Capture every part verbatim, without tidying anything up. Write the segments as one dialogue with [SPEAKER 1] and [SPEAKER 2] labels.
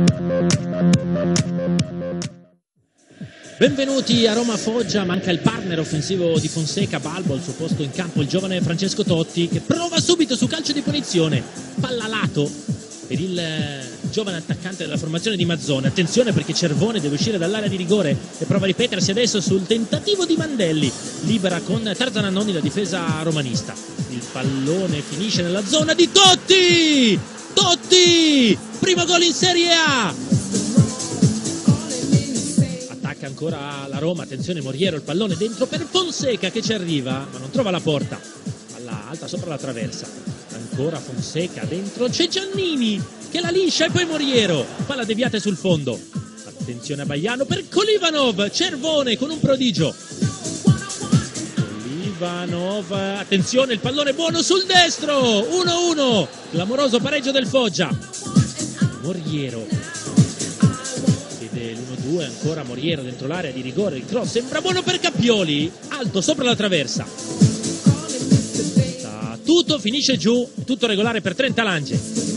[SPEAKER 1] Benvenuti a Roma Foggia, manca il partner offensivo di Fonseca, Balbo al suo posto in campo il giovane Francesco Totti che prova subito su calcio di punizione, palla lato per il giovane attaccante della formazione di Mazzone. Attenzione perché Cervone deve uscire dall'area di rigore e prova a ripetersi adesso sul tentativo di Mandelli, libera con Tarzan Annoni la difesa romanista. Il pallone finisce nella zona di Totti! Totti! Primo gol in Serie A! Ancora la Roma, attenzione Moriero, il pallone dentro per Fonseca che ci arriva ma non trova la porta, palla alta sopra la traversa, ancora Fonseca dentro, c'è Giannini che la liscia e poi Moriero, palla deviata sul fondo, attenzione a Baiano per Kolivanov, Cervone con un prodigio, Kolivanov, attenzione il pallone buono sul destro, uno uno, clamoroso pareggio del Foggia, Moriero l'uno due, ancora Moriero dentro l'area di rigore, il cross sembra buono per Cappioli, alto sopra la traversa, tutto finisce giù, tutto regolare per Trenta Lange,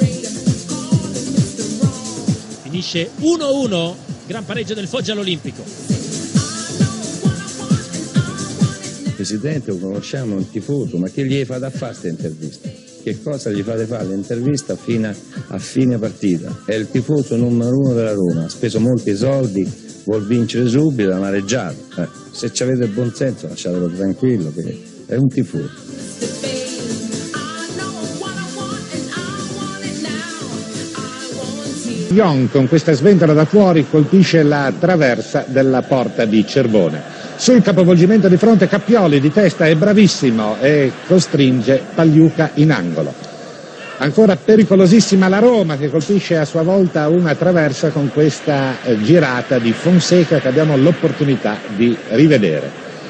[SPEAKER 1] finisce uno uno, gran pareggio del Foggia all'Olimpico.
[SPEAKER 2] Presidente, lo conosciamo, un tifoso, ma che gli fa da fare questa intervista? Che cosa gli fate fare l'intervista fino a fine partita? È il tifoso numero uno della Roma, ha speso molti soldi, vuol vincere subito, ha amareggiato. Eh, se ci avete buon senso lasciatelo tranquillo, che è un tifoso.
[SPEAKER 3] Young con questa sventola da fuori colpisce la traversa della porta di Cervone. Sul capovolgimento di fronte Cappioli di testa è bravissimo e costringe Pagliuca in angolo. Ancora pericolosissima la Roma che colpisce a sua volta una traversa con questa eh, girata di Fonseca che abbiamo l'opportunità di rivedere.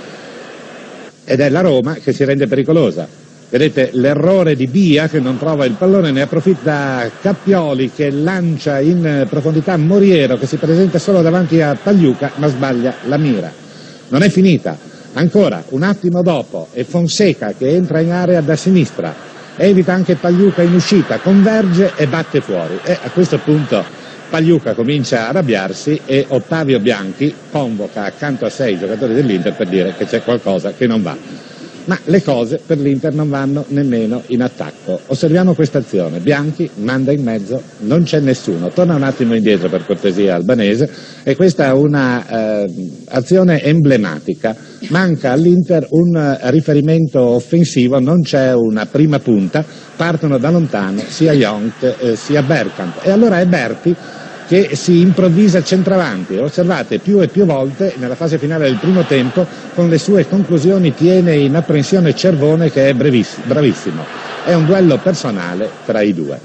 [SPEAKER 3] Ed è la Roma che si rende pericolosa. Vedete l'errore di Bia che non trova il pallone, ne approfitta Cappioli che lancia in profondità Moriero che si presenta solo davanti a Pagliuca ma sbaglia la mira. Non è finita, ancora un attimo dopo è Fonseca che entra in area da sinistra, evita anche Pagliuca in uscita, converge e batte fuori e a questo punto Pagliuca comincia a arrabbiarsi e Ottavio Bianchi convoca accanto a sé i giocatori dell'Inter per dire che c'è qualcosa che non va. Ma le cose per l'Inter non vanno nemmeno in attacco. Osserviamo questa azione. Bianchi manda in mezzo, non c'è nessuno. Torna un attimo indietro per cortesia Albanese e questa è una eh, azione emblematica. Manca all'Inter un riferimento offensivo, non c'è una prima punta, partono da lontano sia Young eh, sia Bergkamp. E allora è Berti che si improvvisa centravanti. Osservate più e più volte nella fase finale del primo tempo con le sue conclusioni tiene in apprensione Cervone che è bravissimo. È un duello personale tra i due.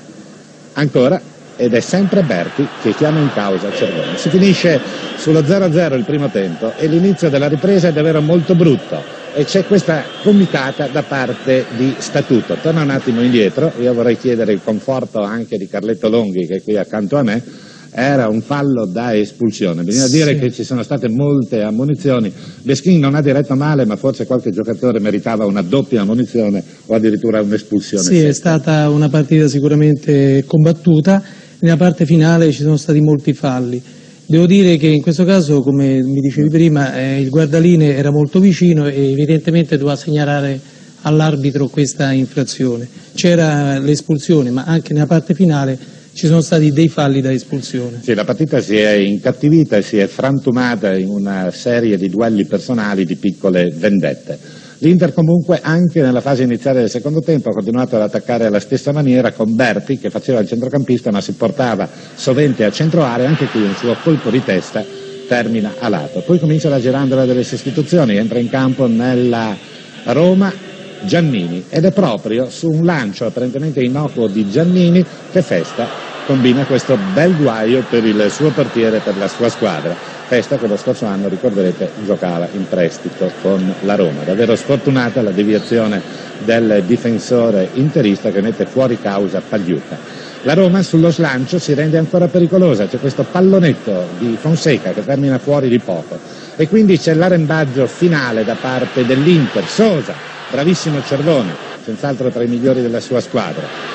[SPEAKER 3] Ancora ed è sempre Berti che chiama in causa Cervone. Si finisce sullo zero a zero il primo tempo e l'inizio della ripresa è davvero molto brutto e c'è questa gomitata da parte di Statuto. Torna un attimo indietro, io vorrei chiedere il conforto anche di Carletto Longhi che è qui accanto a me. Era un fallo da espulsione, bisogna sì. dire che ci sono state molte ammonizioni, Beschin non ha diretto male ma forse qualche giocatore meritava una doppia ammonizione o addirittura un'espulsione.
[SPEAKER 4] Sì, è stata una partita sicuramente combattuta, nella parte finale ci sono stati molti falli, devo dire che in questo caso come mi dicevi prima eh, il guardaline era molto vicino e evidentemente doveva segnalare all'arbitro questa infrazione, c'era l'espulsione ma anche nella parte finale ci sono stati dei falli da espulsione.
[SPEAKER 3] Sì, la partita si è incattivita e si è frantumata in una serie di duelli personali, di piccole vendette. L'Inter comunque anche nella fase iniziale del secondo tempo ha continuato ad attaccare alla stessa maniera con Berti che faceva il centrocampista ma si portava sovente a centro area, anche qui un suo colpo di testa termina a lato. Poi comincia la girandola delle sostituzioni, entra in campo nella Roma Giannini ed è proprio su un lancio apparentemente innocuo di Giannini che Festa combina questo bel guaio per il suo portiere, per la sua squadra. Festa che lo scorso anno, ricorderete, giocava in prestito con la Roma. Davvero sfortunata la deviazione del difensore interista che mette fuori causa Pagliuca. La Roma sullo slancio si rende ancora pericolosa, c'è questo pallonetto di Fonseca che termina fuori di poco e quindi c'è l'arrembaggio finale da parte dell'Inter. Sosa, bravissimo Cervone, senz'altro tra i migliori della sua squadra.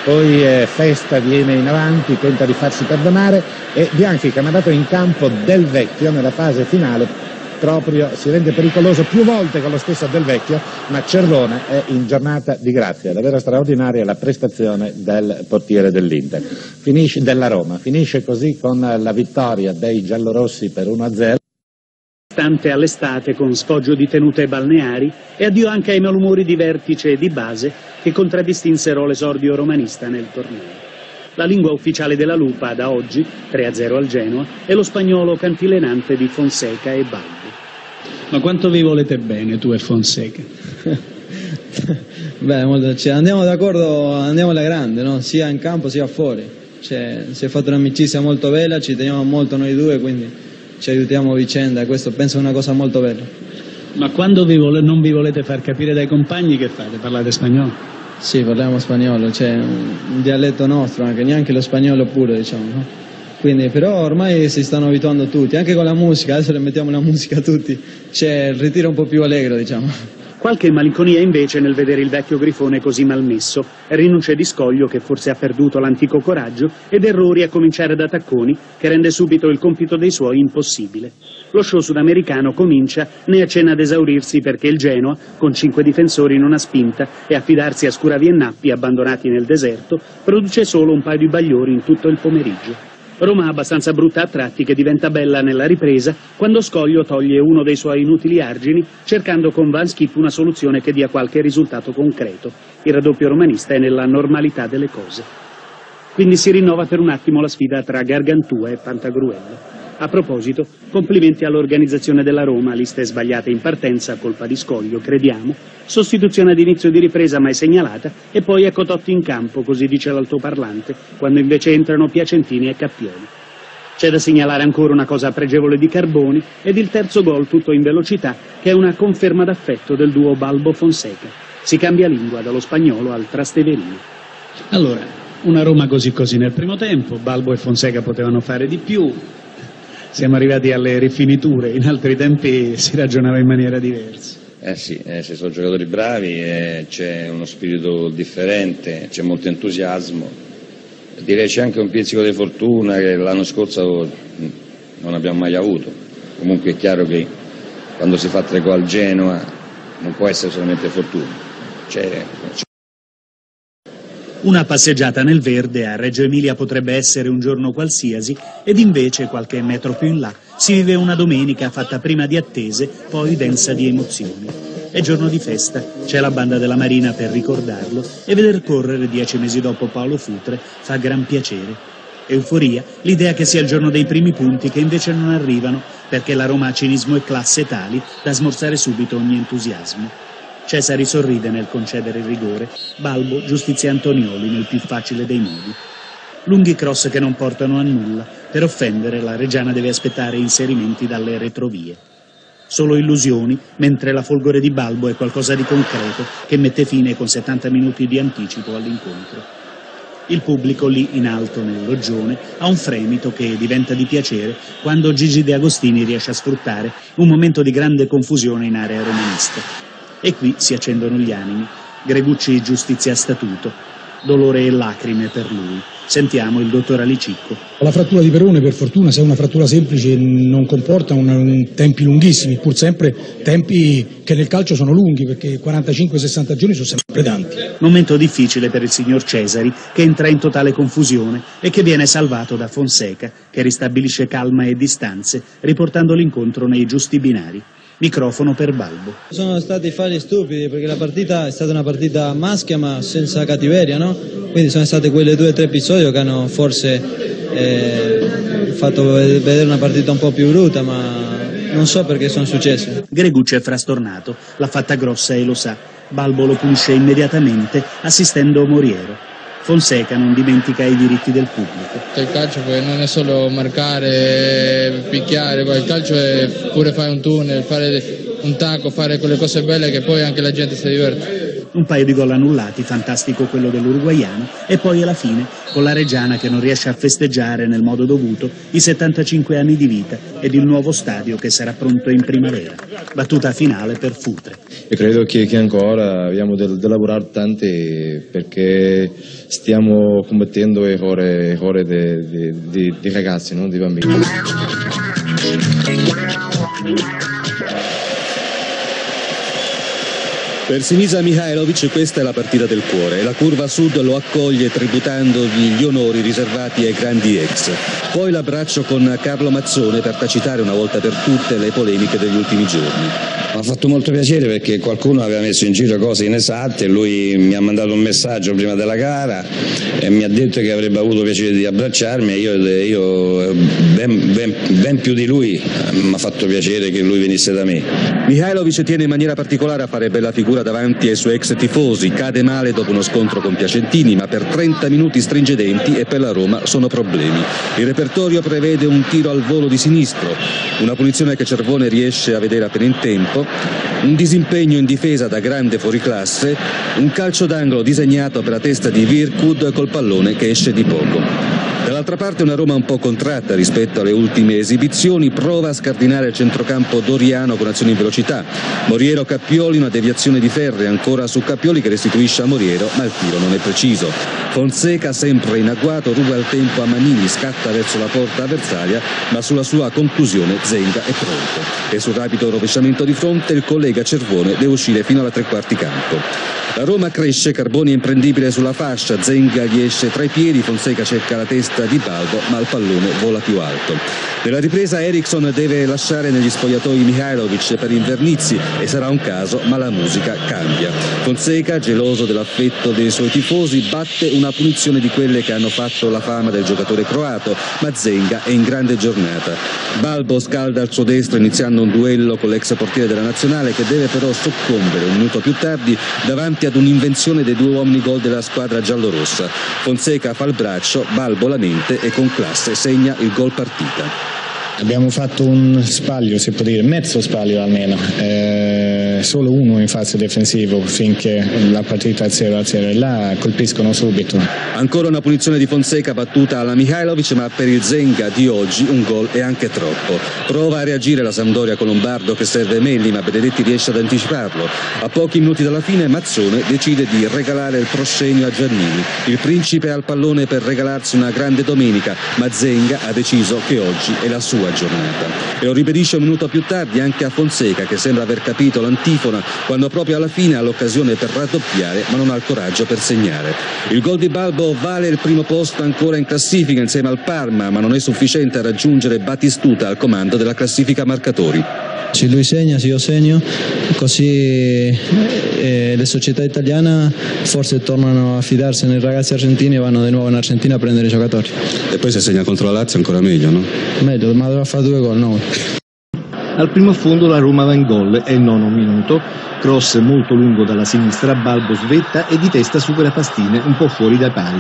[SPEAKER 3] poi eh, Festa viene in avanti, tenta di farsi perdonare e Bianchi, che ha mandato in campo Del Vecchio nella fase finale, proprio si rende pericoloso più volte con lo stesso Del Vecchio, ma Cervone è in giornata di grazia. Davvero straordinaria la prestazione del portiere dell'Inter, finisce della Roma, finisce così con la vittoria dei giallorossi per uno a zero.
[SPEAKER 5] Stante all'estate con sfoggio di tenute balneari e addio anche ai malumori di vertice e di base che contraddistinsero l'esordio romanista nel torneo. La lingua ufficiale della Lupa da oggi, tre a zero al Genoa, è lo spagnolo cantilenante di Fonseca e Balbo.
[SPEAKER 6] Ma quanto vi volete bene tu e Fonseca?
[SPEAKER 7] Beh, molto, cioè, andiamo d'accordo, andiamo alla grande, no? Sia in campo sia fuori. Cioè, si è fatta un'amicizia molto bella, ci teniamo molto noi due, quindi ci aiutiamo a vicenda, questo penso è una cosa molto bella.
[SPEAKER 6] Ma quando vi vole, non vi volete far capire dai compagni, che fate? Parlate spagnolo?
[SPEAKER 7] Sì, parliamo spagnolo, c'è un, un dialetto nostro, anche neanche lo spagnolo puro, diciamo, no? Quindi, però ormai si stanno abituando tutti, anche con la musica, adesso le mettiamo la musica a tutti, c'è il ritiro un po' più allegro, diciamo.
[SPEAKER 5] Qualche malinconia invece nel vedere il vecchio Grifone così malmesso, rinunce di Scoglio che forse ha perduto l'antico coraggio ed errori a cominciare da Tacconi che rende subito il compito dei suoi impossibile. Lo show sudamericano comincia né accenna ad esaurirsi perché il Genoa, con cinque difensori non ha spinta e a fidarsi a Scuravi e Nappi abbandonati nel deserto, produce solo un paio di bagliori in tutto il pomeriggio. Roma abbastanza brutta a tratti che diventa bella nella ripresa quando Scoglio toglie uno dei suoi inutili argini cercando con Van Schip una soluzione che dia qualche risultato concreto. Il raddoppio romanista è nella normalità delle cose. Quindi si rinnova per un attimo la sfida tra Gargantua e Pantagruello. A proposito, complimenti all'organizzazione della Roma, liste sbagliate in partenza, colpa di Scoglio, crediamo, sostituzione ad inizio di ripresa mai segnalata e poi ecco Totti in campo, così dice l'altoparlante, quando invece entrano Piacentini e Cappioli. C'è da segnalare ancora una cosa pregevole di Carboni ed il terzo gol tutto in velocità, che è una conferma d'affetto del duo Balbo-Fonseca. Si cambia lingua dallo spagnolo al trasteverino.
[SPEAKER 6] Allora, una Roma così così nel primo tempo, Balbo e Fonseca potevano fare di più. Siamo arrivati alle rifiniture, in altri tempi si ragionava in maniera diversa.
[SPEAKER 2] Eh sì, eh, ci sono giocatori bravi, eh, c'è uno spirito differente, c'è molto entusiasmo, direi c'è anche un pizzico di fortuna che l'anno scorso non abbiamo mai avuto. Comunque è chiaro che quando si fa tre gol al Genoa non può essere solamente fortuna. C'è, c'è
[SPEAKER 5] Una passeggiata nel verde a Reggio Emilia potrebbe essere un giorno qualsiasi ed invece qualche metro più in là si vive una domenica fatta prima di attese, poi densa di emozioni. È giorno di festa, c'è la banda della Marina per ricordarlo e veder correre dieci mesi dopo Paolo Futre fa gran piacere. Euforia, l'idea che sia il giorno dei primi punti che invece non arrivano perché la Roma ha cinismo e classe tali da smorzare subito ogni entusiasmo. Cesari sorride nel concedere il rigore, Balbo giustizia Antonioli nel più facile dei modi. Lunghi cross che non portano a nulla, per offendere la Reggiana deve aspettare inserimenti dalle retrovie. Solo illusioni, mentre la folgore di Balbo è qualcosa di concreto che mette fine con settanta minuti di anticipo all'incontro. Il pubblico lì in alto nel loggione ha un fremito che diventa di piacere quando Gigi De Agostini riesce a sfruttare un momento di grande confusione in area romanista. E qui si accendono gli animi. Gregucci giustizia a statuto, dolore e lacrime per lui. Sentiamo il dottor Alicicco.
[SPEAKER 8] La frattura di Perone, per fortuna, se è una frattura semplice, non comporta un, un, tempi lunghissimi, pur sempre tempi che nel calcio sono lunghi, perché quarantacinque sessanta giorni sono sempre tanti.
[SPEAKER 5] Momento difficile per il signor Cesari, che entra in totale confusione e che viene salvato da Fonseca, che ristabilisce calma e distanze, riportando l'incontro nei giusti binari. Microfono per Balbo.
[SPEAKER 7] Sono stati falli stupidi perché la partita è stata una partita maschia ma senza cattiveria, no? Quindi sono state quelle due o tre episodi che hanno forse eh, fatto vedere una partita un po' più brutta, ma non so perché sono successe.
[SPEAKER 5] Gregucci è frastornato, l'ha fatta grossa e lo sa. Balbo lo punisce immediatamente assistendo Moriero. Fonseca non dimentica i diritti del pubblico.
[SPEAKER 9] Il calcio poi non è solo marcare, picchiare, poi il calcio è pure fare un tunnel, fare un tacco, fare quelle cose belle che poi anche la gente si diverte.
[SPEAKER 5] un paio di gol annullati, fantastico quello dell'uruguaiano, e poi alla fine con la Reggiana che non riesce a festeggiare nel modo dovuto i settantacinque anni di vita ed il nuovo stadio che sarà pronto in primavera. Battuta finale per Futre.
[SPEAKER 10] Io credo che, che ancora abbiamo da lavorare tante perché stiamo combattendo le ore, ore di ragazzi, no? Di bambini.
[SPEAKER 11] Per Sinisa Mihajlović questa è la partita del cuore e la curva sud lo accoglie tributandogli gli onori riservati ai grandi ex. Poi l'abbraccio con Carlo Mazzone per tacitare una volta per tutte le polemiche degli ultimi giorni.
[SPEAKER 2] Mi ha fatto molto piacere perché qualcuno aveva messo in giro cose inesatte, lui mi ha mandato un messaggio prima della gara e mi ha detto che avrebbe avuto piacere di abbracciarmi e io, io ben, ben, ben più di lui mi ha fatto piacere che lui venisse da me.
[SPEAKER 11] Mihajlović tiene in maniera particolare a fare bella figura davanti ai suoi ex tifosi, cade male dopo uno scontro con Piacentini, ma per trenta minuti stringe i denti e per la Roma sono problemi. Il repertorio prevede un tiro al volo di sinistro, una punizione che Cervone riesce a vedere appena in tempo, un disimpegno in difesa da grande fuoriclasse, un calcio d'angolo disegnato per la testa di Virkud col pallone che esce di poco. Dall'altra parte una Roma un po' contratta rispetto alle ultime esibizioni, prova a scardinare il centrocampo doriano con azioni in velocità. Moriero Cappioli, una deviazione di Ferri ancora su Cappioli che restituisce a Moriero, ma il tiro non è preciso. Fonseca, sempre in agguato, ruba il tempo a Manini, scatta verso la porta avversaria, ma sulla sua conclusione Zenga è pronto. E sul rapido rovesciamento di fronte il collega Cervone deve uscire fino alla tre quarti campo. La Roma cresce, Carboni è imprendibile sulla fascia, Zenga gli esce tra i piedi, Fonseca cerca la testa di Balbo, ma il pallone vola più alto. Nella ripresa Eriksson deve lasciare negli spogliatoi Mihajlović per Invernizzi e sarà un caso, ma la musica cambia. Fonseca, geloso dell'affetto dei suoi tifosi, batte una punizione di quelle che hanno fatto la fama del giocatore croato, ma Zenga è in grande giornata. Balbo scalda al suo destro iniziando un duello con l'ex portiere della nazionale che deve però soccombere un minuto più tardi davanti ad un'invenzione dei due uomini gol della squadra giallorossa. Fonseca fa il braccio, Balbo la mente e con classe segna il gol partita.
[SPEAKER 12] Abbiamo fatto un sbaglio, si può dire, mezzo sbaglio almeno, eh, solo uno in fase difensiva finché la partita è zero a zero e là colpiscono subito.
[SPEAKER 11] Ancora una punizione di Fonseca battuta alla Mihajlović, ma per il Zenga di oggi un gol è anche troppo. Prova a reagire la Sampdoria con Lombardo che serve Melli, ma Benedetti riesce ad anticiparlo. A pochi minuti dalla fine Mazzone decide di regalare il proscenio a Giannini. Il principe ha il pallone per regalarsi una grande domenica, ma Zenga ha deciso che oggi è la sua giornata. E lo ribadisce un minuto più tardi anche a Fonseca che sembra aver capito l'antifona quando proprio alla fine ha l'occasione per raddoppiare ma non ha il coraggio per segnare. Il gol di Balbo vale il primo posto ancora in classifica insieme al Parma, ma non è sufficiente a raggiungere Batistuta al comando della classifica marcatori.
[SPEAKER 7] Se lui segna, se io segno, così eh, le società italiane forse tornano a fidarsi nei ragazzi argentini e vanno di nuovo in Argentina a prendere i giocatori.
[SPEAKER 13] E poi se segna contro la Lazio ancora meglio, no?
[SPEAKER 7] Meglio, ma dovrà fare due gol, no?
[SPEAKER 14] Al primo affondo la Roma va in gol, è il nono minuto, cross molto lungo dalla sinistra, Balbo svetta e di testa supera Pastine un po' fuori dai pali.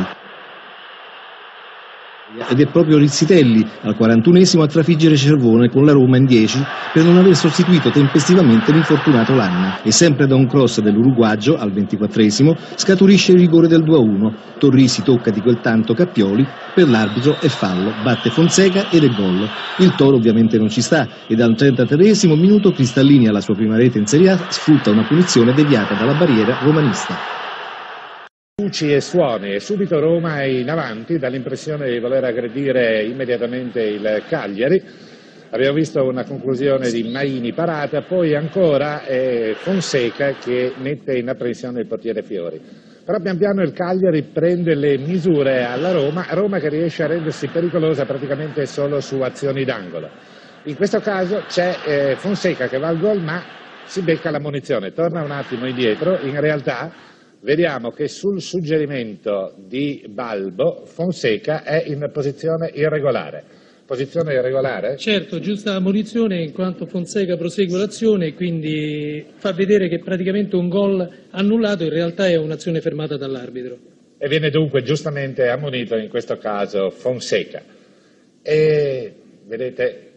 [SPEAKER 14] Ed è proprio Rizzitelli al quarantunesimo a trafiggere Cervone con la Roma in dieci per non aver sostituito tempestivamente l'infortunato Lanna. E sempre da un cross dell'uruguagio al ventiquattresimo scaturisce il rigore del due a uno. Torrisi tocca di quel tanto Cappioli, per l'arbitro è fallo, batte Fonseca ed è gol. Il Toro ovviamente non ci sta ed al trentatreesimo minuto Cristallini alla sua prima rete in Serie A sfrutta una punizione deviata dalla barriera romanista.
[SPEAKER 3] Luci e suoni e subito Roma è in avanti, dà l'impressione di voler aggredire immediatamente il Cagliari. Abbiamo visto una conclusione di Maini parata, poi ancora è Fonseca che mette in apprensione il portiere Fiori. Però pian piano il Cagliari prende le misure alla Roma, Roma che riesce a rendersi pericolosa praticamente solo su azioni d'angolo. In questo caso c'è eh, Fonseca che va al gol ma si becca la munizione, torna un attimo indietro, in realtà vediamo che sul suggerimento di Balbo Fonseca è in posizione irregolare. Posizione irregolare?
[SPEAKER 4] Certo, giusta munizione in quanto Fonseca prosegue l'azione e quindi fa vedere che praticamente un gol annullato in realtà è un'azione fermata dall'arbitro.
[SPEAKER 3] E viene dunque giustamente ammonito in questo caso Fonseca. E vedete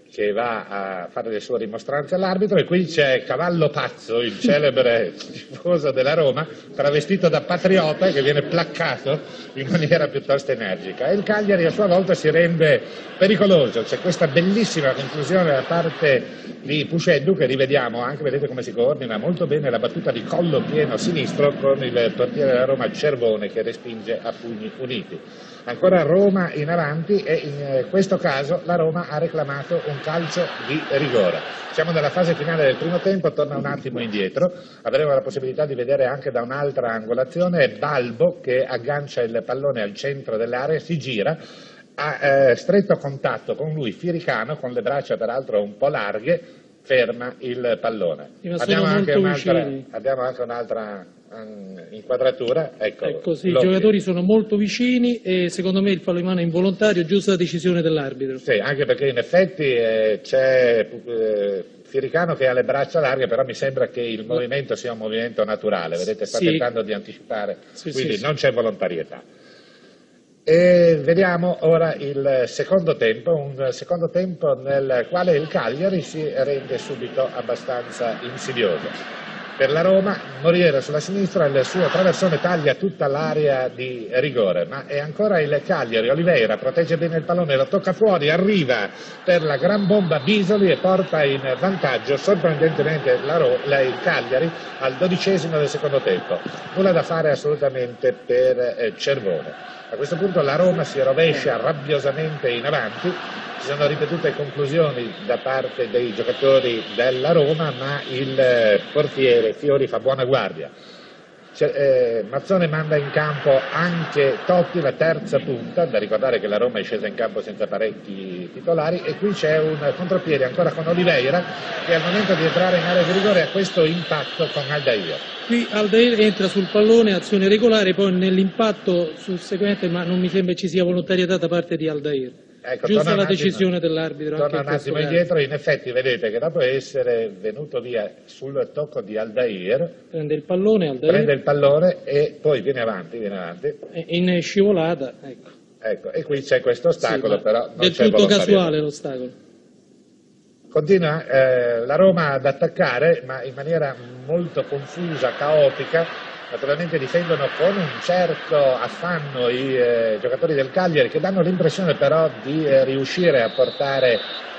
[SPEAKER 3] che va a fare le sue rimostranze all'arbitro, e qui c'è Cavallo Pazzo, il celebre tifoso della Roma, travestito da patriota, che viene placcato in maniera piuttosto energica, e il Cagliari a sua volta si rende pericoloso. C'è questa bellissima conclusione da parte di Pusceddu, che rivediamo anche, vedete come si coordina molto bene la battuta di collo pieno sinistro con il portiere della Roma Cervone, che respinge a pugni uniti. Ancora Roma in avanti, e in questo caso la Roma ha reclamato un calcio di rigore. Siamo nella fase finale del primo tempo, torna un attimo indietro, avremo la possibilità di vedere anche da un'altra angolazione Balbo che aggancia il pallone al centro dell'area, si gira, ha eh, stretto contatto con lui Firicano, con le braccia peraltro un po' larghe, ferma il pallone. Abbiamo anche, abbiamo anche un'altra inquadratura, ecco,
[SPEAKER 4] ecco sì, i giocatori sono molto vicini e secondo me il fallo di mano è involontario, giusta la decisione dell'arbitro.
[SPEAKER 3] Sì, anche perché in effetti eh, c'è eh, Firicano che ha le braccia larghe, però mi sembra che il movimento sia un movimento naturale, vedete, sta sì. tentando di anticipare, sì, quindi sì, non sì. c'è volontarietà. E vediamo ora il secondo tempo, un secondo tempo nel quale il Cagliari si rende subito abbastanza insidioso. Per la Roma, Moriero sulla sinistra, il suo traversone taglia tutta l'area di rigore, ma è ancora il Cagliari. Oliveira protegge bene il pallone, lo tocca fuori, arriva per la gran bomba Bisoli e porta in vantaggio sorprendentemente la Ro- la, il Cagliari al dodicesimo del secondo tempo. Nulla da fare assolutamente per eh, Cervone. A questo punto la Roma si rovescia rabbiosamente in avanti, ci sono ripetute conclusioni da parte dei giocatori della Roma, ma il portiere Fiori fa buona guardia. Eh, Mazzone manda in campo anche Totti, la terza punta, da ricordare che la Roma è scesa in campo senza parecchi titolari, e qui c'è un contropiede ancora con Oliveira che al momento di entrare in area di rigore ha questo impatto con Aldair.
[SPEAKER 4] Qui Aldair entra sul pallone, azione regolare, poi nell'impatto susseguente, ma non mi sembra ci sia volontarietà da parte di Aldair.
[SPEAKER 3] Ecco,
[SPEAKER 4] giusta la decisione dell'arbitro.
[SPEAKER 3] Torna un attimo indietro, in effetti vedete che dopo essere venuto via sul tocco di Aldair,
[SPEAKER 4] prende il pallone, Aldair.
[SPEAKER 3] prende il pallone e poi viene avanti, viene avanti.
[SPEAKER 4] In scivolata, ecco.
[SPEAKER 3] Ecco, e qui c'è questo ostacolo, sì, però non
[SPEAKER 4] del
[SPEAKER 3] c'è
[SPEAKER 4] tutto casuale l'ostacolo.
[SPEAKER 3] Continua eh, la Roma ad attaccare, ma in maniera molto confusa, caotica. Naturalmente difendono con un certo affanno i eh, giocatori del Cagliari, che danno l'impressione però di eh, riuscire a portare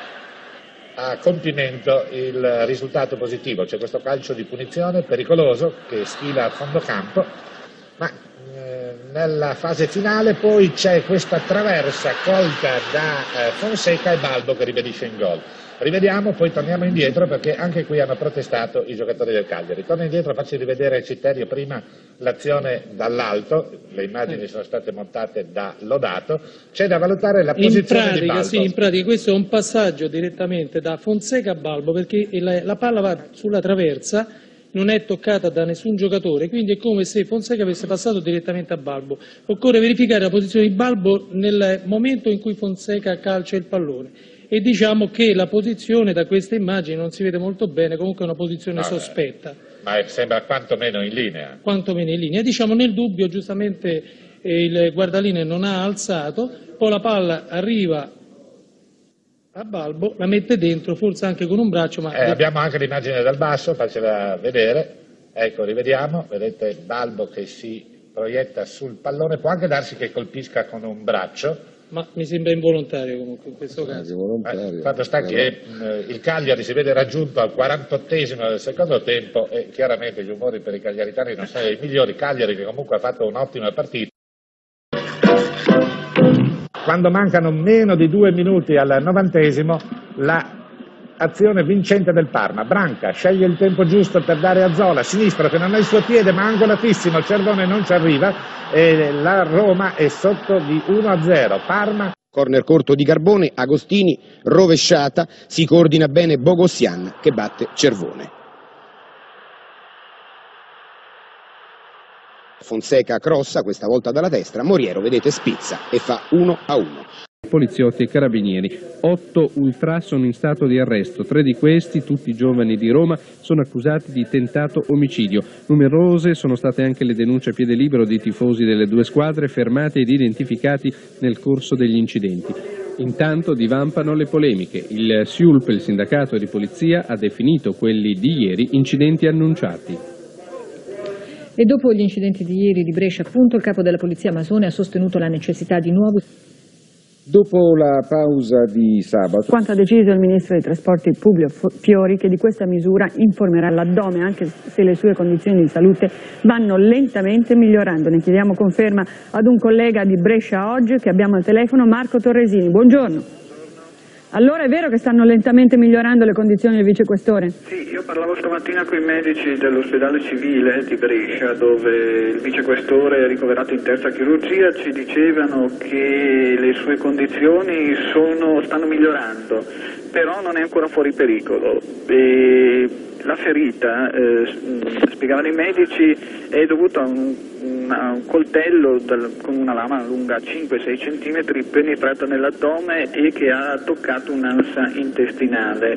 [SPEAKER 3] a compimento il risultato positivo. C'è questo calcio di punizione pericoloso che sfila a fondo campo, ma eh, nella fase finale poi c'è questa traversa colta da eh, Fonseca e Balbo che ribadisce in gol. Rivediamo, poi torniamo indietro perché anche qui hanno protestato i giocatori del Cagliari. Torno indietro, faccio rivedere Citterio prima l'azione dall'alto, le immagini sono state montate da Lodato, c'è da valutare la posizione
[SPEAKER 4] in pratica,
[SPEAKER 3] di Balbo.
[SPEAKER 4] Sì, in pratica questo è un passaggio direttamente da Fonseca a Balbo, perché la, la palla va sulla traversa, non è toccata da nessun giocatore, quindi è come se Fonseca avesse passato direttamente a Balbo. Occorre verificare la posizione di Balbo nel momento in cui Fonseca calcia il pallone. E diciamo che la posizione da queste immagini non si vede molto bene, comunque è una posizione ah, sospetta.
[SPEAKER 3] Ma sembra quantomeno in linea.
[SPEAKER 4] Quantomeno in linea. Diciamo nel dubbio, giustamente eh, il guardalinee non ha alzato, poi la palla arriva a Balbo, la mette dentro, forse anche con un braccio. Ma
[SPEAKER 3] eh, abbiamo anche l'immagine dal basso, faccela vedere. Ecco, rivediamo, vedete Balbo che si proietta sul pallone, può anche darsi che colpisca con un braccio.
[SPEAKER 4] Ma mi sembra involontario comunque in questo caso.
[SPEAKER 3] Eh, fatto sta che eh, il Cagliari si vede raggiunto al quarantottesimo del secondo tempo e chiaramente gli umori per i cagliaritani non sono i migliori. Cagliari che comunque ha fatto un'ottima partita. Quando mancano meno di due minuti al novantesimo, la azione vincente del Parma. Branca sceglie il tempo giusto per dare a Zola, sinistro che non ha il suo piede ma angolatissimo, il Cervone non ci arriva e la Roma è sotto di uno a zero. Parma.
[SPEAKER 15] Corner corto di Carbone, Agostini, rovesciata, si coordina bene Bogossian che batte Cervone. Fonseca crossa, questa volta dalla destra, Moriero vedete spizza e fa uno a uno.
[SPEAKER 16] Poliziotti e carabinieri. Otto ultra sono in stato di arresto. Tre di questi, tutti giovani di Roma, sono accusati di tentato omicidio. Numerose sono state anche le denunce a piede libero di tifosi delle due squadre fermati ed identificati nel corso degli incidenti. Intanto divampano le polemiche. Il S I U L P, il sindacato di polizia, ha definito quelli di ieri incidenti annunciati.
[SPEAKER 17] E dopo gli incidenti di ieri di Brescia, appunto, il capo della polizia Masone ha sostenuto la necessità di nuovi...
[SPEAKER 2] Dopo la pausa di sabato...
[SPEAKER 18] Quanto ha deciso il Ministro dei Trasporti Publio Fiori, che di questa misura informerà l'addome anche se le sue condizioni di salute vanno lentamente migliorando. Ne chiediamo conferma ad un collega di Brescia Oggi che abbiamo al telefono, Marco Torresini. Buongiorno. Allora è vero che stanno lentamente migliorando le condizioni del vicequestore?
[SPEAKER 19] Sì, io parlavo stamattina con i medici dell'ospedale civile di Brescia, dove il vicequestore è ricoverato in terza chirurgia, ci dicevano che le sue condizioni sono, stanno migliorando, però non è ancora fuori pericolo. E la ferita, eh, spiegavano i medici, è dovuta a un, una, un coltello dal, con una lama lunga cinque sei centimetri penetrata nell'addome e che ha toccato un'ansa intestinale.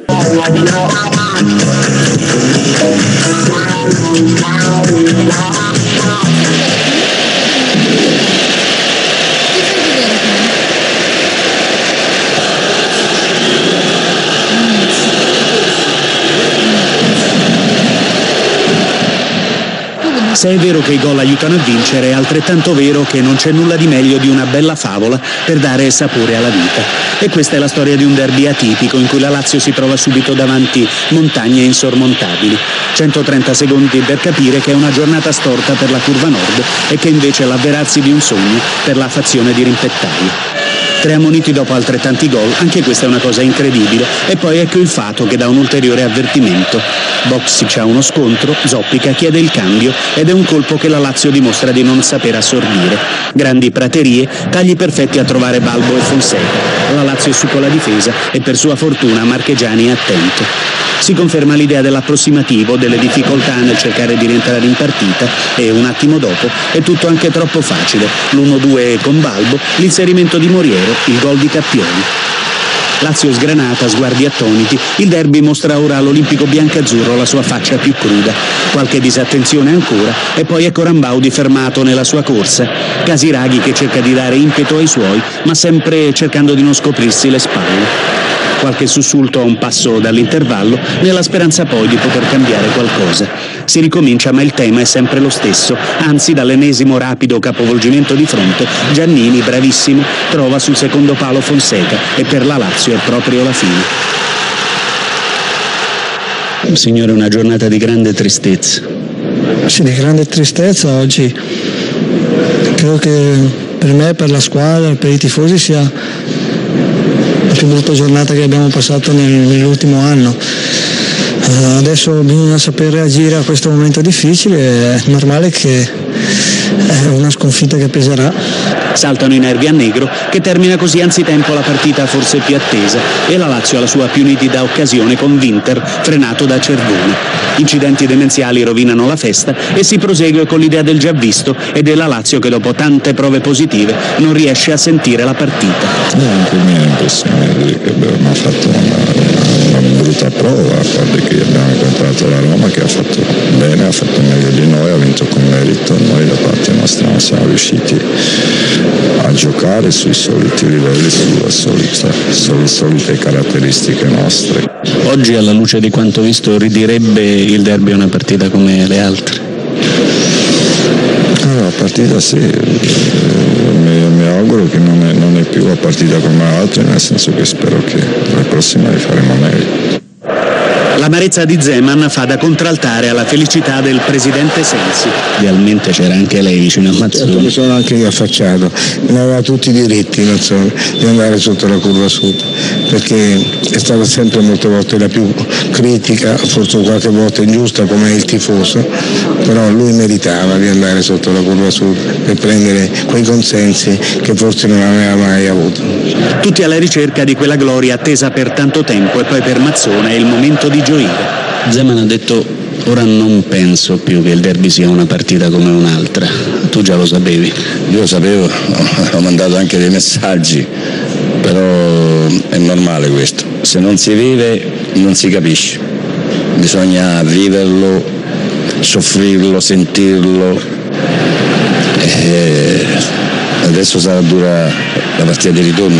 [SPEAKER 5] Se è vero che i gol aiutano a vincere, è altrettanto vero che non c'è nulla di meglio di una bella favola per dare sapore alla vita. E questa è la storia di un derby atipico in cui la Lazio si trova subito davanti montagne insormontabili. centotrenta secondi per capire che è una giornata storta per la curva nord e che invece è l'avverarsi di un sogno per la fazione di rimpettaio. Tre ammoniti dopo altrettanti gol, anche questa è una cosa incredibile. E poi ecco il fato che dà un ulteriore avvertimento. Boxic ha uno scontro, Zoppica chiede il cambio ed è un colpo che la Lazio dimostra di non saper assorbire. Grandi praterie, tagli perfetti a trovare Balbo e Fonseca. La Lazio è su con la difesa e per sua fortuna Marchegiani è attento. Si conferma l'idea dell'approssimativo, delle difficoltà nel cercare di rientrare in partita e un attimo dopo è tutto anche troppo facile. l'uno due con Balbo, l'inserimento di Moriero, il gol di Cappioli. Lazio sgranata, sguardi attoniti, il derby mostra ora all'Olimpico biancazzurro la sua faccia più cruda. Qualche disattenzione ancora e poi ecco Rambaudi fermato nella sua corsa. Casiraghi che cerca di dare impeto ai suoi, ma sempre cercando di non scoprirsi le spalle. Qualche sussulto a un passo dall'intervallo, nella speranza poi di poter cambiare qualcosa. Si ricomincia, ma il tema è sempre lo stesso, anzi dall'ennesimo rapido capovolgimento di fronte, Giannini, bravissimo, trova sul secondo palo Fonseca e per la Lazio è proprio la fine. Signore, una giornata di grande tristezza.
[SPEAKER 20] Sì, di grande tristezza oggi. Credo che per me, per la squadra, per i tifosi sia la più brutta giornata che abbiamo passato nell'ultimo anno. Uh, adesso bisogna saper reagire a questo momento difficile, è normale che è una sconfitta che peserà.
[SPEAKER 5] Saltano i nervi a Negro che termina così anzitempo la partita forse più attesa e la Lazio ha la sua più nitida occasione con Winter frenato da Cervone. Incidenti demenziali rovinano la festa e si prosegue con l'idea del già visto e della Lazio che dopo tante prove positive non riesce a sentire la partita.
[SPEAKER 21] No, anche mia impressione è che abbiamo fatto una, una brutta prova, a parte che abbiamo incontrato la Roma che ha fatto bene, ha fatto meglio di noi, ha vinto con merito, noi da parte nostra non siamo riusciti a giocare sui soliti livelli, sulle solite, sulle solite caratteristiche nostre.
[SPEAKER 5] Oggi alla luce di quanto visto ridirebbe il derby una partita come le altre?
[SPEAKER 21] No, la partita sì, mi, mi auguro che non è, non è più la partita come le altre, nel senso che spero che la prossima li faremo meglio.
[SPEAKER 5] L'amarezza di Zeman fa da contraltare alla felicità del presidente Sensi. Idealmente c'era anche lei vicino a Mazzoni.
[SPEAKER 20] Certo, mi sono anche io affacciato, ne aveva tutti i diritti, non so, di andare sotto la curva sud, perché è stata sempre molte volte la più critica, forse qualche volta ingiusta come il tifoso, però lui meritava di andare sotto la curva sud per prendere quei consensi che forse non aveva mai avuto.
[SPEAKER 5] Tutti alla ricerca di quella gloria attesa per tanto tempo e poi per Mazzone è il momento di gioire. Zeman ha detto: ora non penso più che il derby sia una partita come un'altra. Tu già lo sapevi?
[SPEAKER 21] Io lo sapevo, ho mandato anche dei messaggi, però è normale questo. Se non si vive non si capisce, bisogna viverlo, soffrirlo, sentirlo e,
[SPEAKER 2] Adesso sarà dura la partita di ritorno.